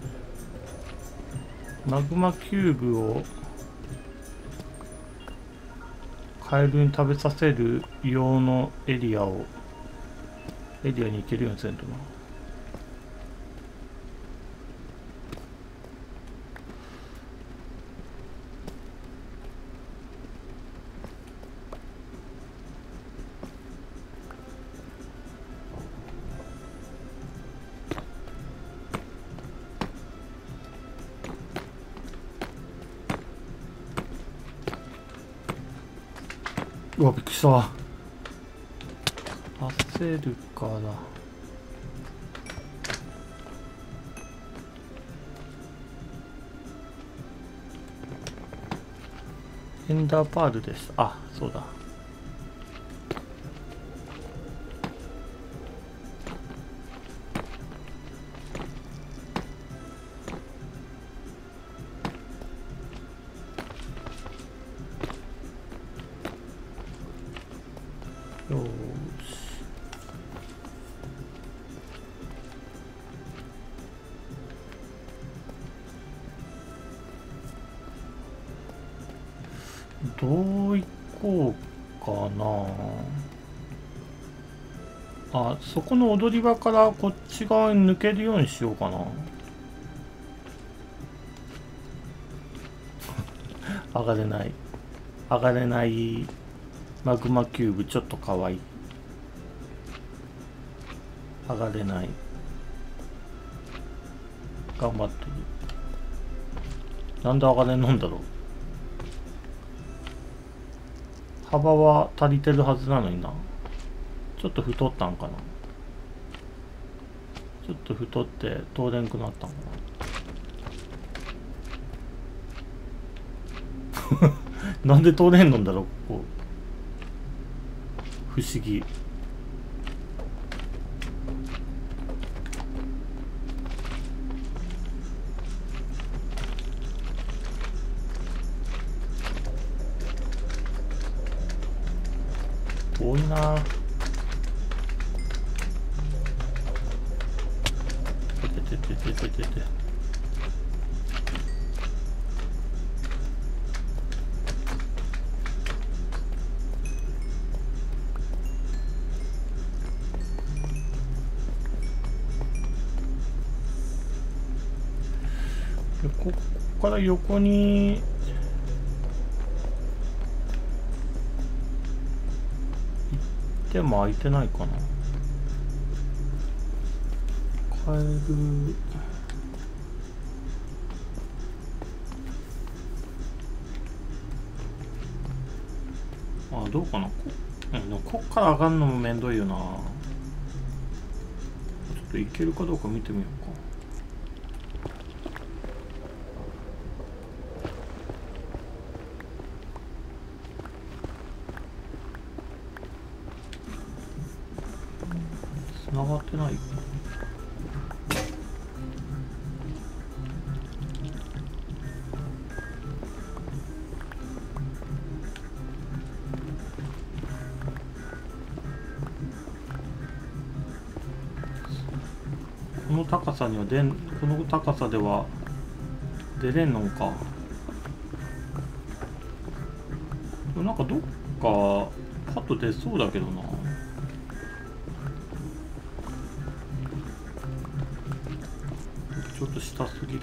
マグマキューブをカエルに食べさせる用のエリアに行けるようにせんとな。うわ、びっくりした。焦るから。エンダーパールでした。あ、そうだ。よーし。どう行こうかな。あ、そこの踊り場からこっち側に抜けるようにしようかな。 上がれない。上がれないマグマキューブ、ちょっとかわいい。上がれない。頑張ってる。なんで上がれんのんだろう。幅は足りてるはずなのにな。ちょっと太ったんかな。ちょっと太って通れんくなったんかな。なんで通れんのんだろう、ここ。不思議。多いな。てててててて。でこっから横に行っても空いてないかな。カエル。あ、どうかな。こっから上がるのもめんどいよな。ちょっといけるかどうか見てみようか。繋がってない。この高さにはこの高さでは出れんのか。なんかどっかパッと出そうだけどな。ちょっと下すぎる。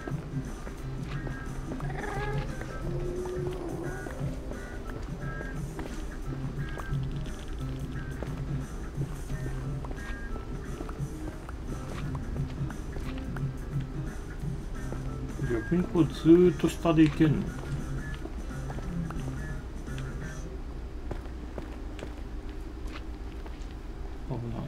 逆にこうずーっと下でいけんの？危ない。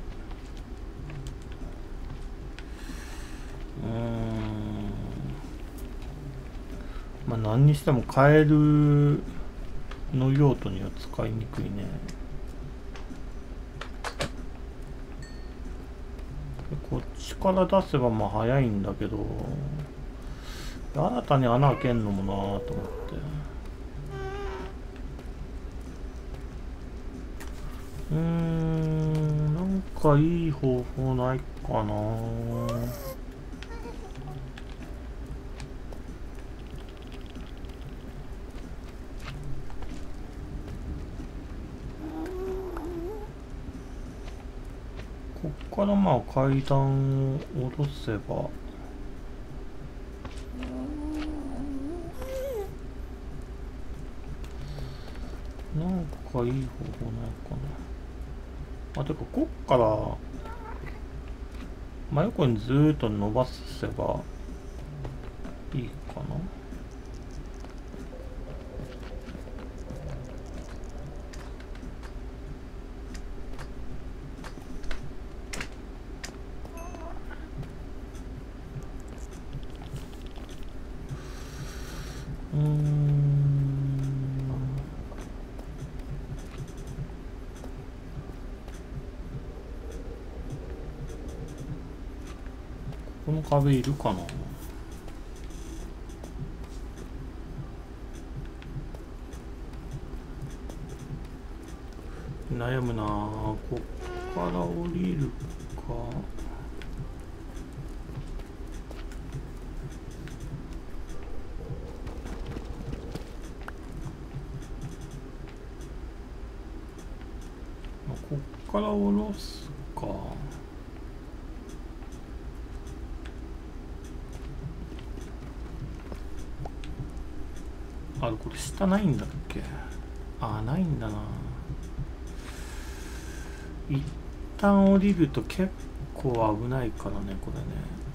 まあ何にしてもカエルの用途には使いにくいね。こっちから出せばまあ早いんだけど、新たに穴開けんのもなぁと思って。なんかいい方法ないかなぁ。こっからまあ階段を下ろせば。なんかいい方法ないかな。あ、てかこっから真横にずーっと伸ばせばいいかな。この壁いるかな。悩むなぁ。こっから降りるか。こっから下ろすか。 あれこれ下ないんだっけ。あ、ないんだな。一旦降りると結構危ないからね、これね。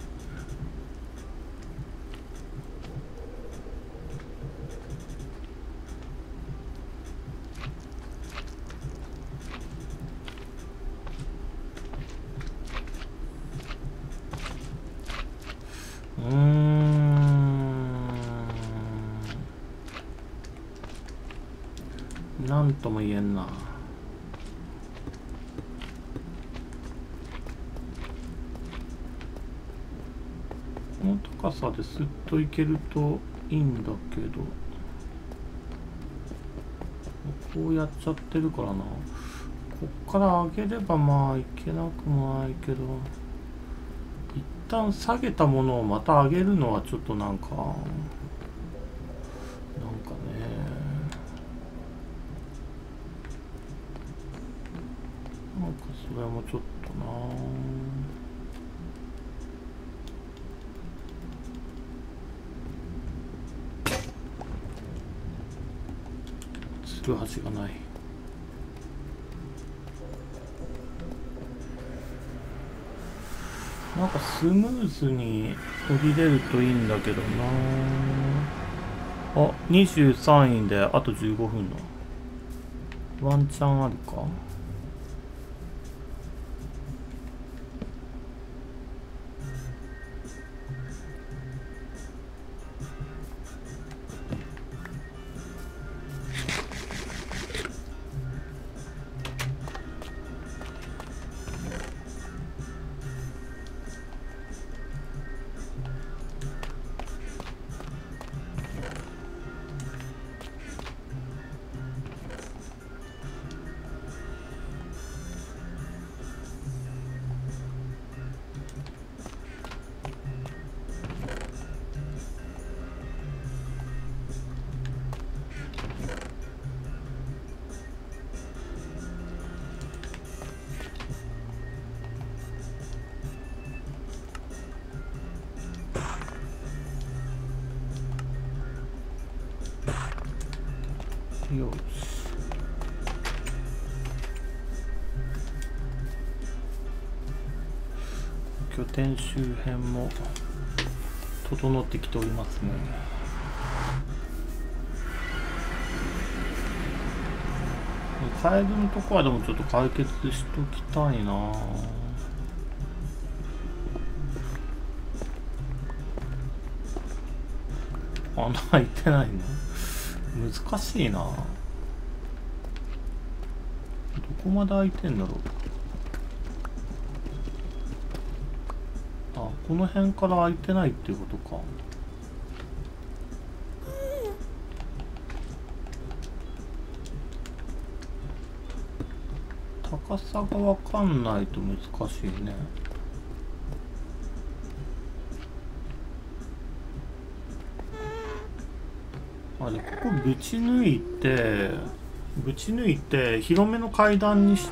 なんとも言えんな。この高さですっといけるといいんだけど、こうやっちゃってるからな。こっから上げればまあいけなくもないけど、一旦下げたものをまた上げるのはちょっとなんかね、なんかそれもちょっとな。つるはしがない。なんかスムーズに降りれるといいんだけどな。あ、23位であと15分のワンチャンあるか。よし。拠点周辺も整ってきておりますね。カエルのとこはでもちょっと解決しときたいな。穴開いてないの難しいな。どこまで開いてんだろう。あ、この辺から開いてないっていうことか。高さがわかんないと難しいね。あれ、ここぶち抜いて広めの階段にして、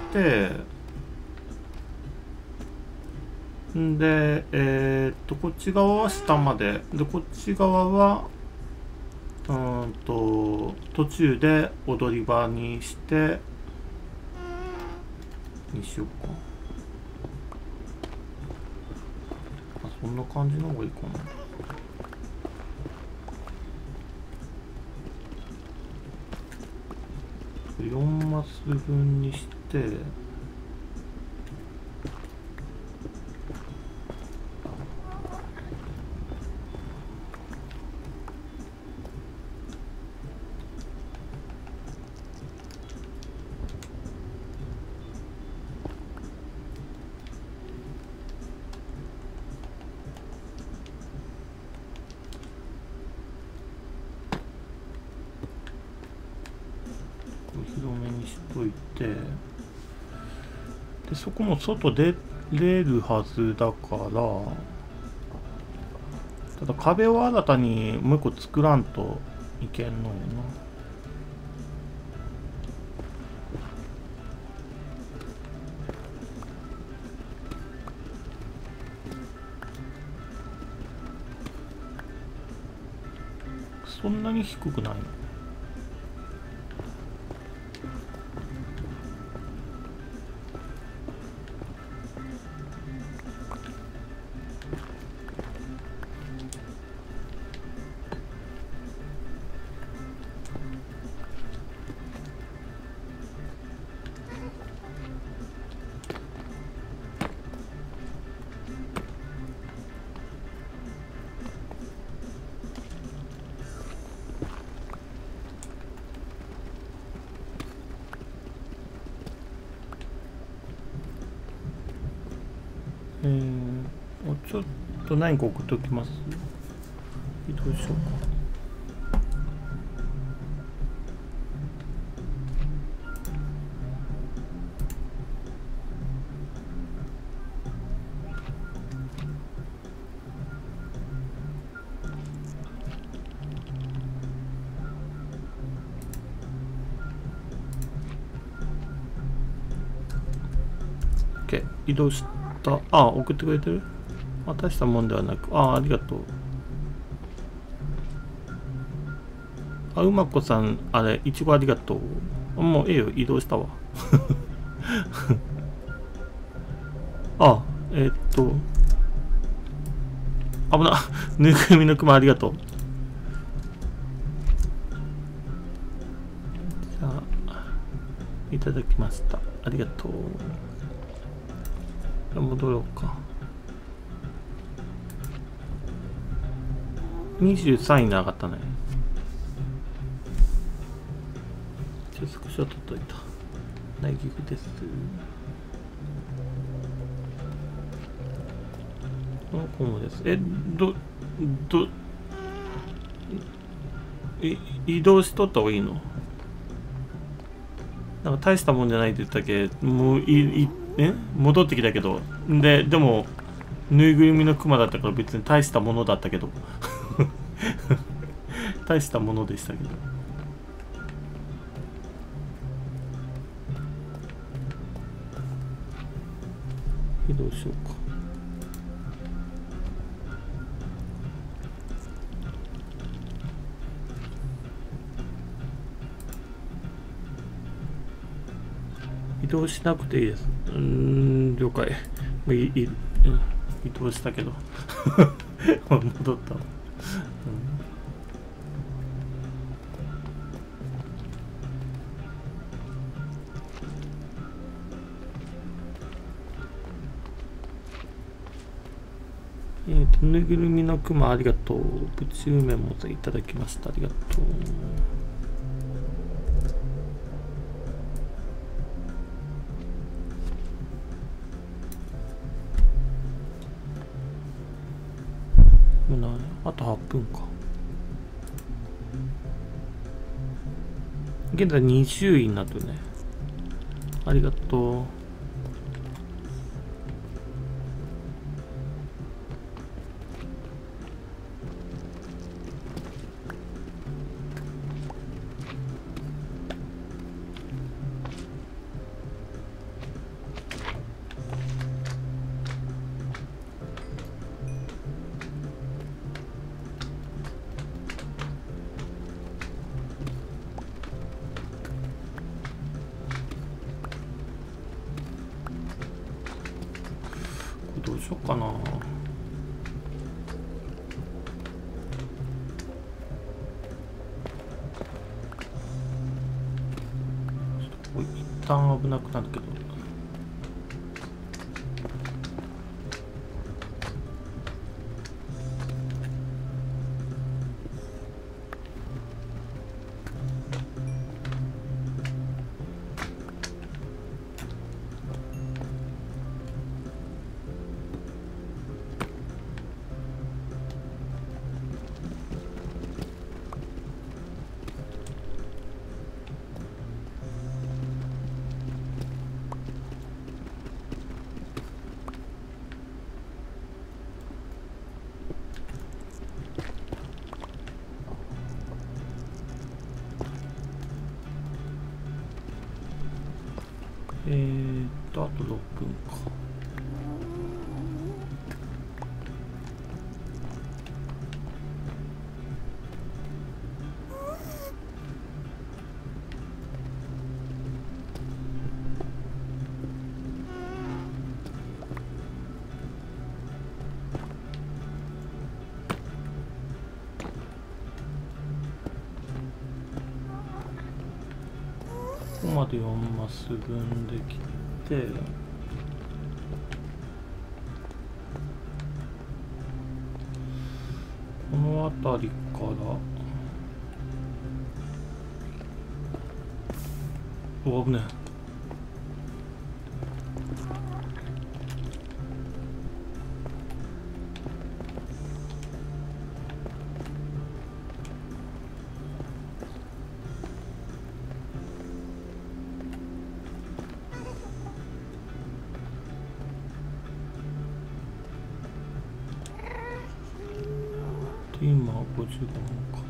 んでこっち側は下までで、こっち側は途中で踊り場にしてにしようか。あ、そんな感じの方がいいかな。4マス分にして、広めにしといて、でそこも外出れるはずだから、ただ壁を新たにもう一個作らんといけんのよな。 そんなに低くない。ちょっと何個送っておきます。移動しようか。OK、移動した。あ、送ってくれてる。大したもんではなく、ありがとう。うまこさん、あれ、いちごありがとう。もうええよ、移動したわ。危な。ぬいぐるみのクマありがとう。じゃあ、いただきました。ありがとう。戻ろうか。23位に上がったね。スクショ撮っといた。大ギフです。この子もです。移動しとった方がいいの？なんか大したもんじゃないって言ったけど、もう戻ってきたけど。でも、ぬいぐるみのクマだったから別に大したものだったけど。大したものでしたけど。移動しようか。移動しなくていいです。了解。移動したけど。戻った。ぬいぐるみのクマありがとう。プチ梅もいただきました。ありがとう。あと8分か。現在20位になってるね。ありがとう。どうしようかな。一旦危なくなるけど。あと6分か。 こまで4マス分できて、この辺りから危ねえ。今55分か。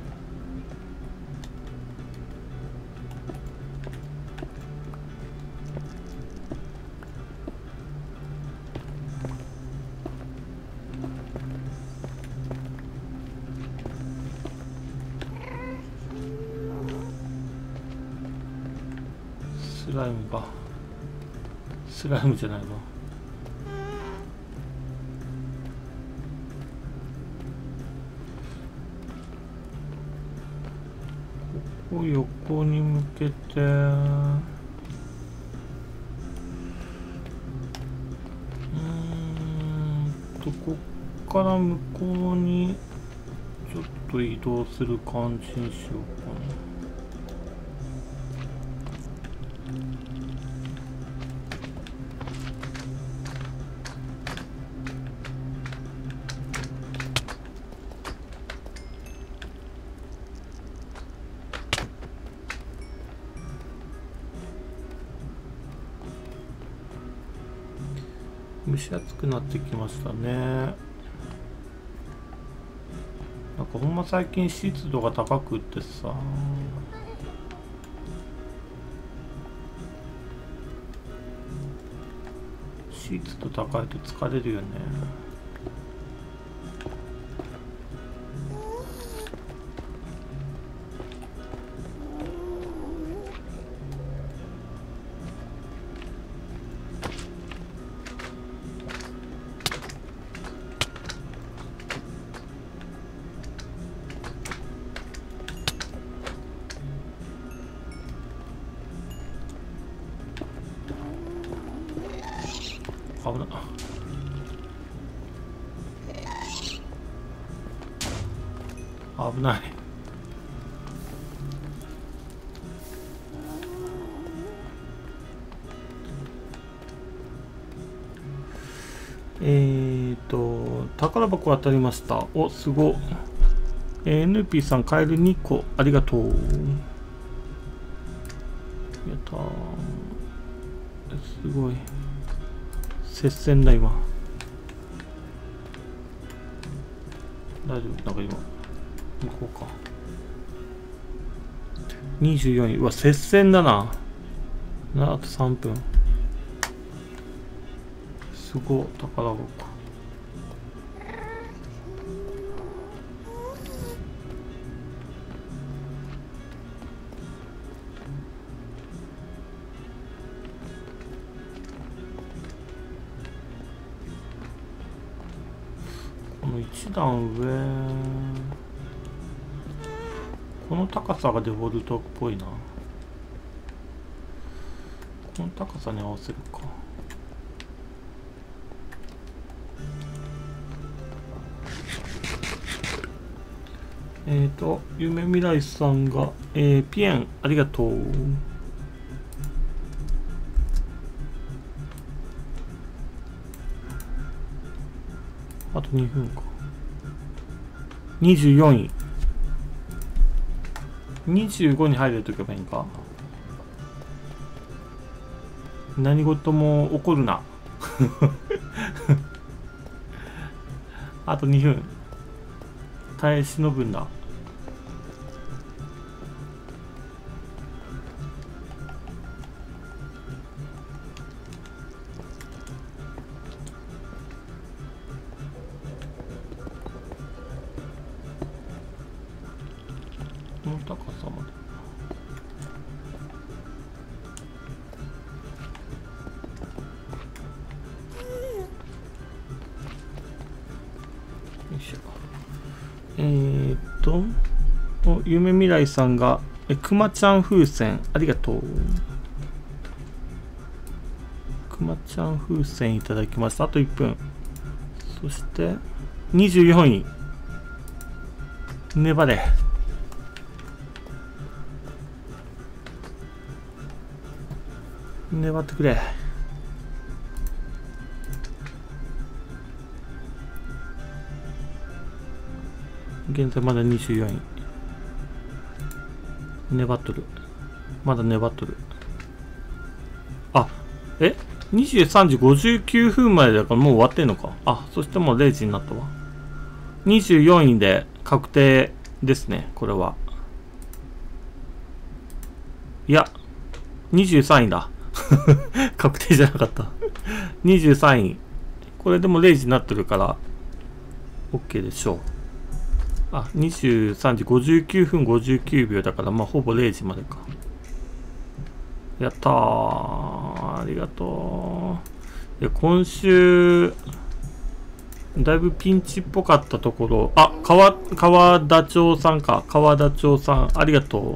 スライムがスライムじゃないわ。ここ横に向けてこっから向こうにちょっと移動する感じにしようかな。蒸し暑くなってきましたね。なんかほんま最近湿度が高くってさ、湿度高いと疲れるよね。危ない。危ない。宝箱当たりました。お、すご。NP さん、カエル2個、ありがとう。やったー。すごい。接戦だ、今。大丈夫？なんか今、向こうか。24位。うわ、接戦だな。あと3分。すごい、宝箱。この1段上、この高さがデフォルトっぽいな。この高さに合わせるか。夢未来さんが、ピエン、ありがとう。あと2分か。24位。25に入れとけばいいんか。何事も起こるな。あと2分。耐え忍ぶんだ。この高さまで。よいしょ。夢未来さんがくまちゃん風船ありがとう。 くまちゃん風船いただきました。あと1分。そして24位。粘れ。粘ってくれ。現在まだ24位。粘っとる。まだ粘っとる。あ、23時59分までだからもう終わってんのか。あ、そしてもう0時になったわ。24位で確定ですね、これは。いや、23位だ。確定じゃなかった。23位。これでも0時になってるから、OK でしょう。あ、23時59分59秒だから、まあ、ほぼ0時までか。やったー。ありがとう。いや、今週、だいぶピンチっぽかったところ、あ、川田町さんか。川田町さん、ありがと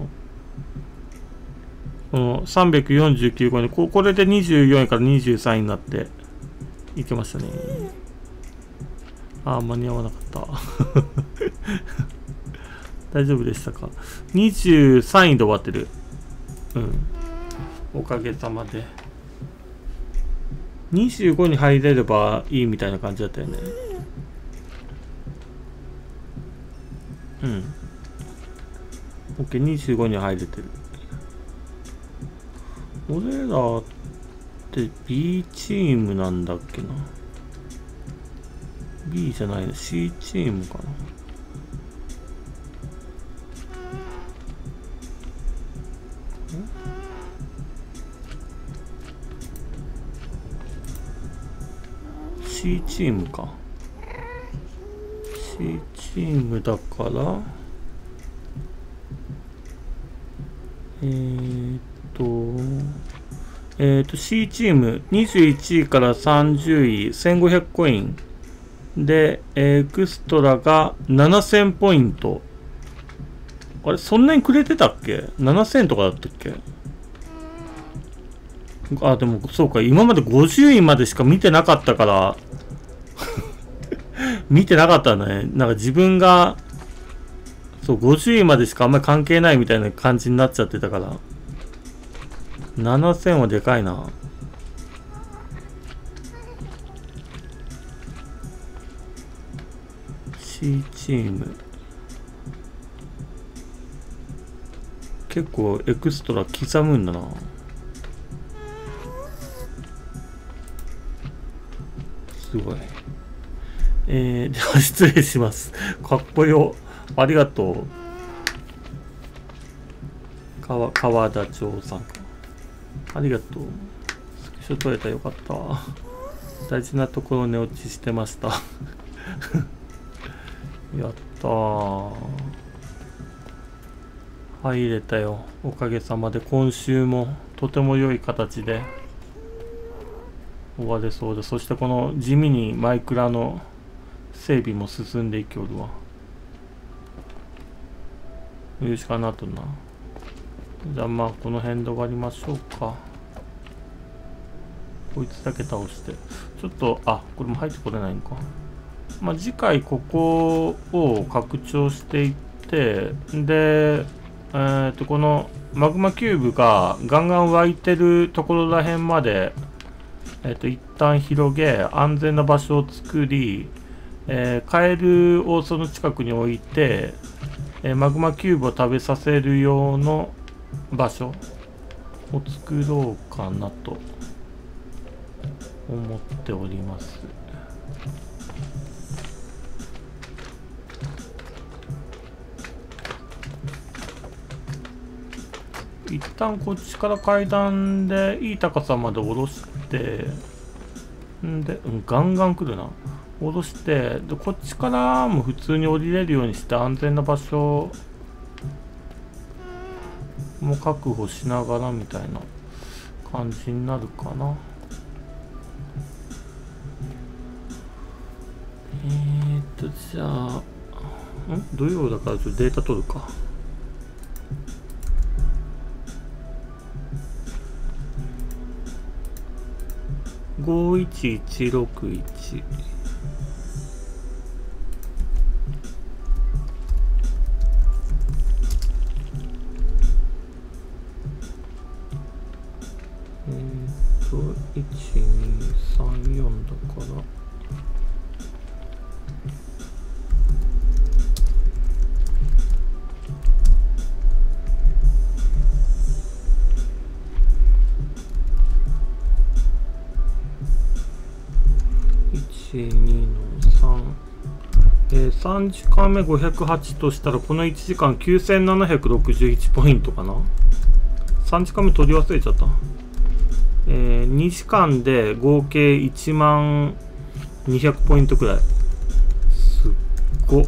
う。この349個に、これで24位から23位になって、いけましたね。あ、間に合わなかった。大丈夫でしたか。23位で終わってる。うん。おかげさまで。25に入れればいいみたいな感じだったよね。うん。OK、25に入れてる。俺らって B チームなんだっけな。B じゃないの、C チームかな。C チームか。C チームだから、C チーム21位から30位、1500コイン。で、エクストラが7000ポイント。あれ、そんなにくれてたっけ ?7000 とかだったっけ。あ、でも、そうか、今まで50位までしか見てなかったから、見てなかったね。なんか自分が、そう、50位までしかあんまり関係ないみたいな感じになっちゃってたから。7000はでかいな。C チーム。結構エクストラ刻むんだな。すごい。では失礼します。かっこよ。ありがとう。川田町さん。ありがとう。スクショ撮れたらよかったわ。大事なところ寝落ちしてました。やったー。入れたよ。おかげさまで今週もとても良い形で終われそうで、そしてこの地味にマイクラの整備も進んでいきおるわ。言うしかなとな。じゃあまあこの辺で終わりましょうか。こいつだけ倒して。ちょっと、あ、これも入ってこれないのか。まあ次回ここを拡張していって、で、このマグマキューブがガンガン湧いてるところらへんまで、一旦広げ、安全な場所を作り、カエルをその近くに置いて、マグマキューブを食べさせる用の場所を作ろうかなと思っております。一旦こっちから階段でいい高さまで下ろして、で、ガンガン来るな。下ろして、で、こっちからも普通に降りれるようにして安全な場所も確保しながらみたいな感じになるかな。じゃあ、土曜だからちょっとデータ取るか。 51161。1234だから12の3、3時間目508としたらこの1時間9761ポイントかな。3時間目取り忘れちゃった。2時間で合計1万200ポイントくらい。すっご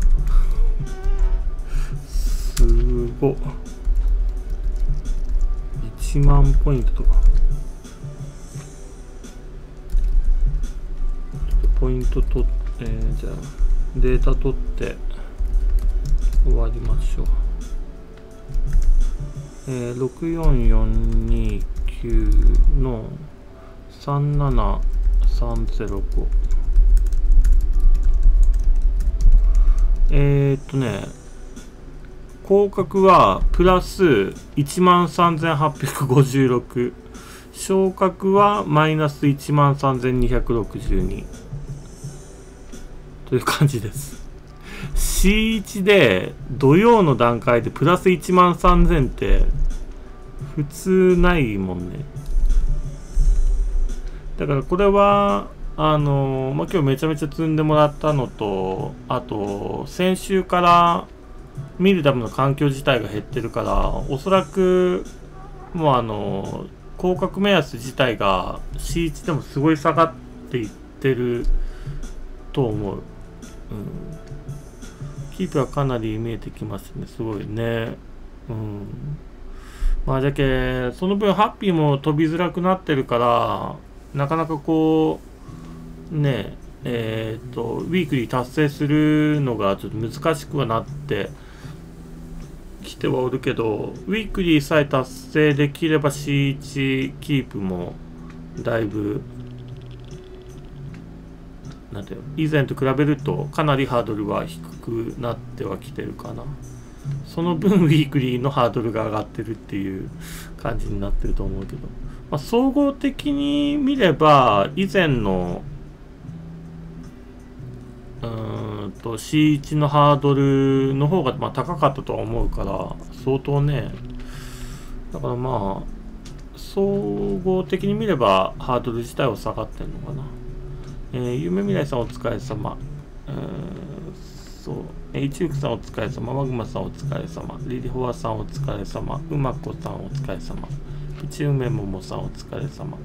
すご1万ポイントとか。ポイント取って、じゃあデータ取って終わりましょう。64429の37305。広角はプラス13856、小角はマイナス13262という感じです。C1 で土曜の段階でプラス13000って普通ないもんね。だからこれは今日めちゃめちゃ積んでもらったのと、あと先週から見るための環境自体が減ってるから、おそらくもう広角目安自体が C1 でもすごい下がっていってると思う。キープはかなり見えてきましたね。すごいね。まあじゃけその分ハッピーも飛びづらくなってるから、なかなかこうねウィークリー達成するのがちょっと難しくはなってきてはおるけど、ウィークリーさえ達成できれば C1 キープもだいぶなんていうの、以前と比べるとかなりハードルは低くなってはきてるかな。その分ウィークリーのハードルが上がってるっていう感じになってると思うけど、まあ、総合的に見れば以前のC1 のハードルの方がまあ高かったとは思うから相当ね。だからまあ総合的に見ればハードル自体は下がってんのかな。夢未来さんお疲れ様。一福さんお疲れ様。マグマさんお疲れ様。リリホアさんお疲れ様。うまこさんお疲れ様。プチ梅ももさんお疲れ様。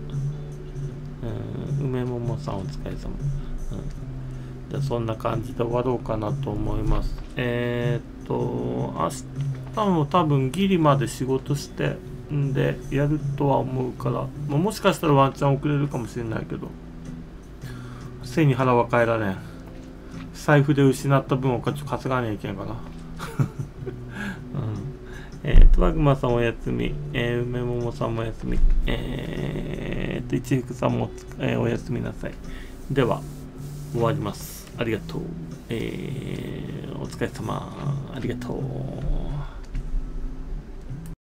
梅ももさんお疲れ様。じゃあそんな感じで終わろうかなと思います。明日も多分ギリまで仕事してんでやるとは思うから、もしかしたらワンチャン遅れるかもしれないけど、背に腹は変えられん。財布で失った分を稼がなきゃいけんかな。ワグマさんおやすみ。梅桃さんもおやすみ。一福さんもおやすみなさい。では、終わります。ありがとう。お疲れ様。ありがとう。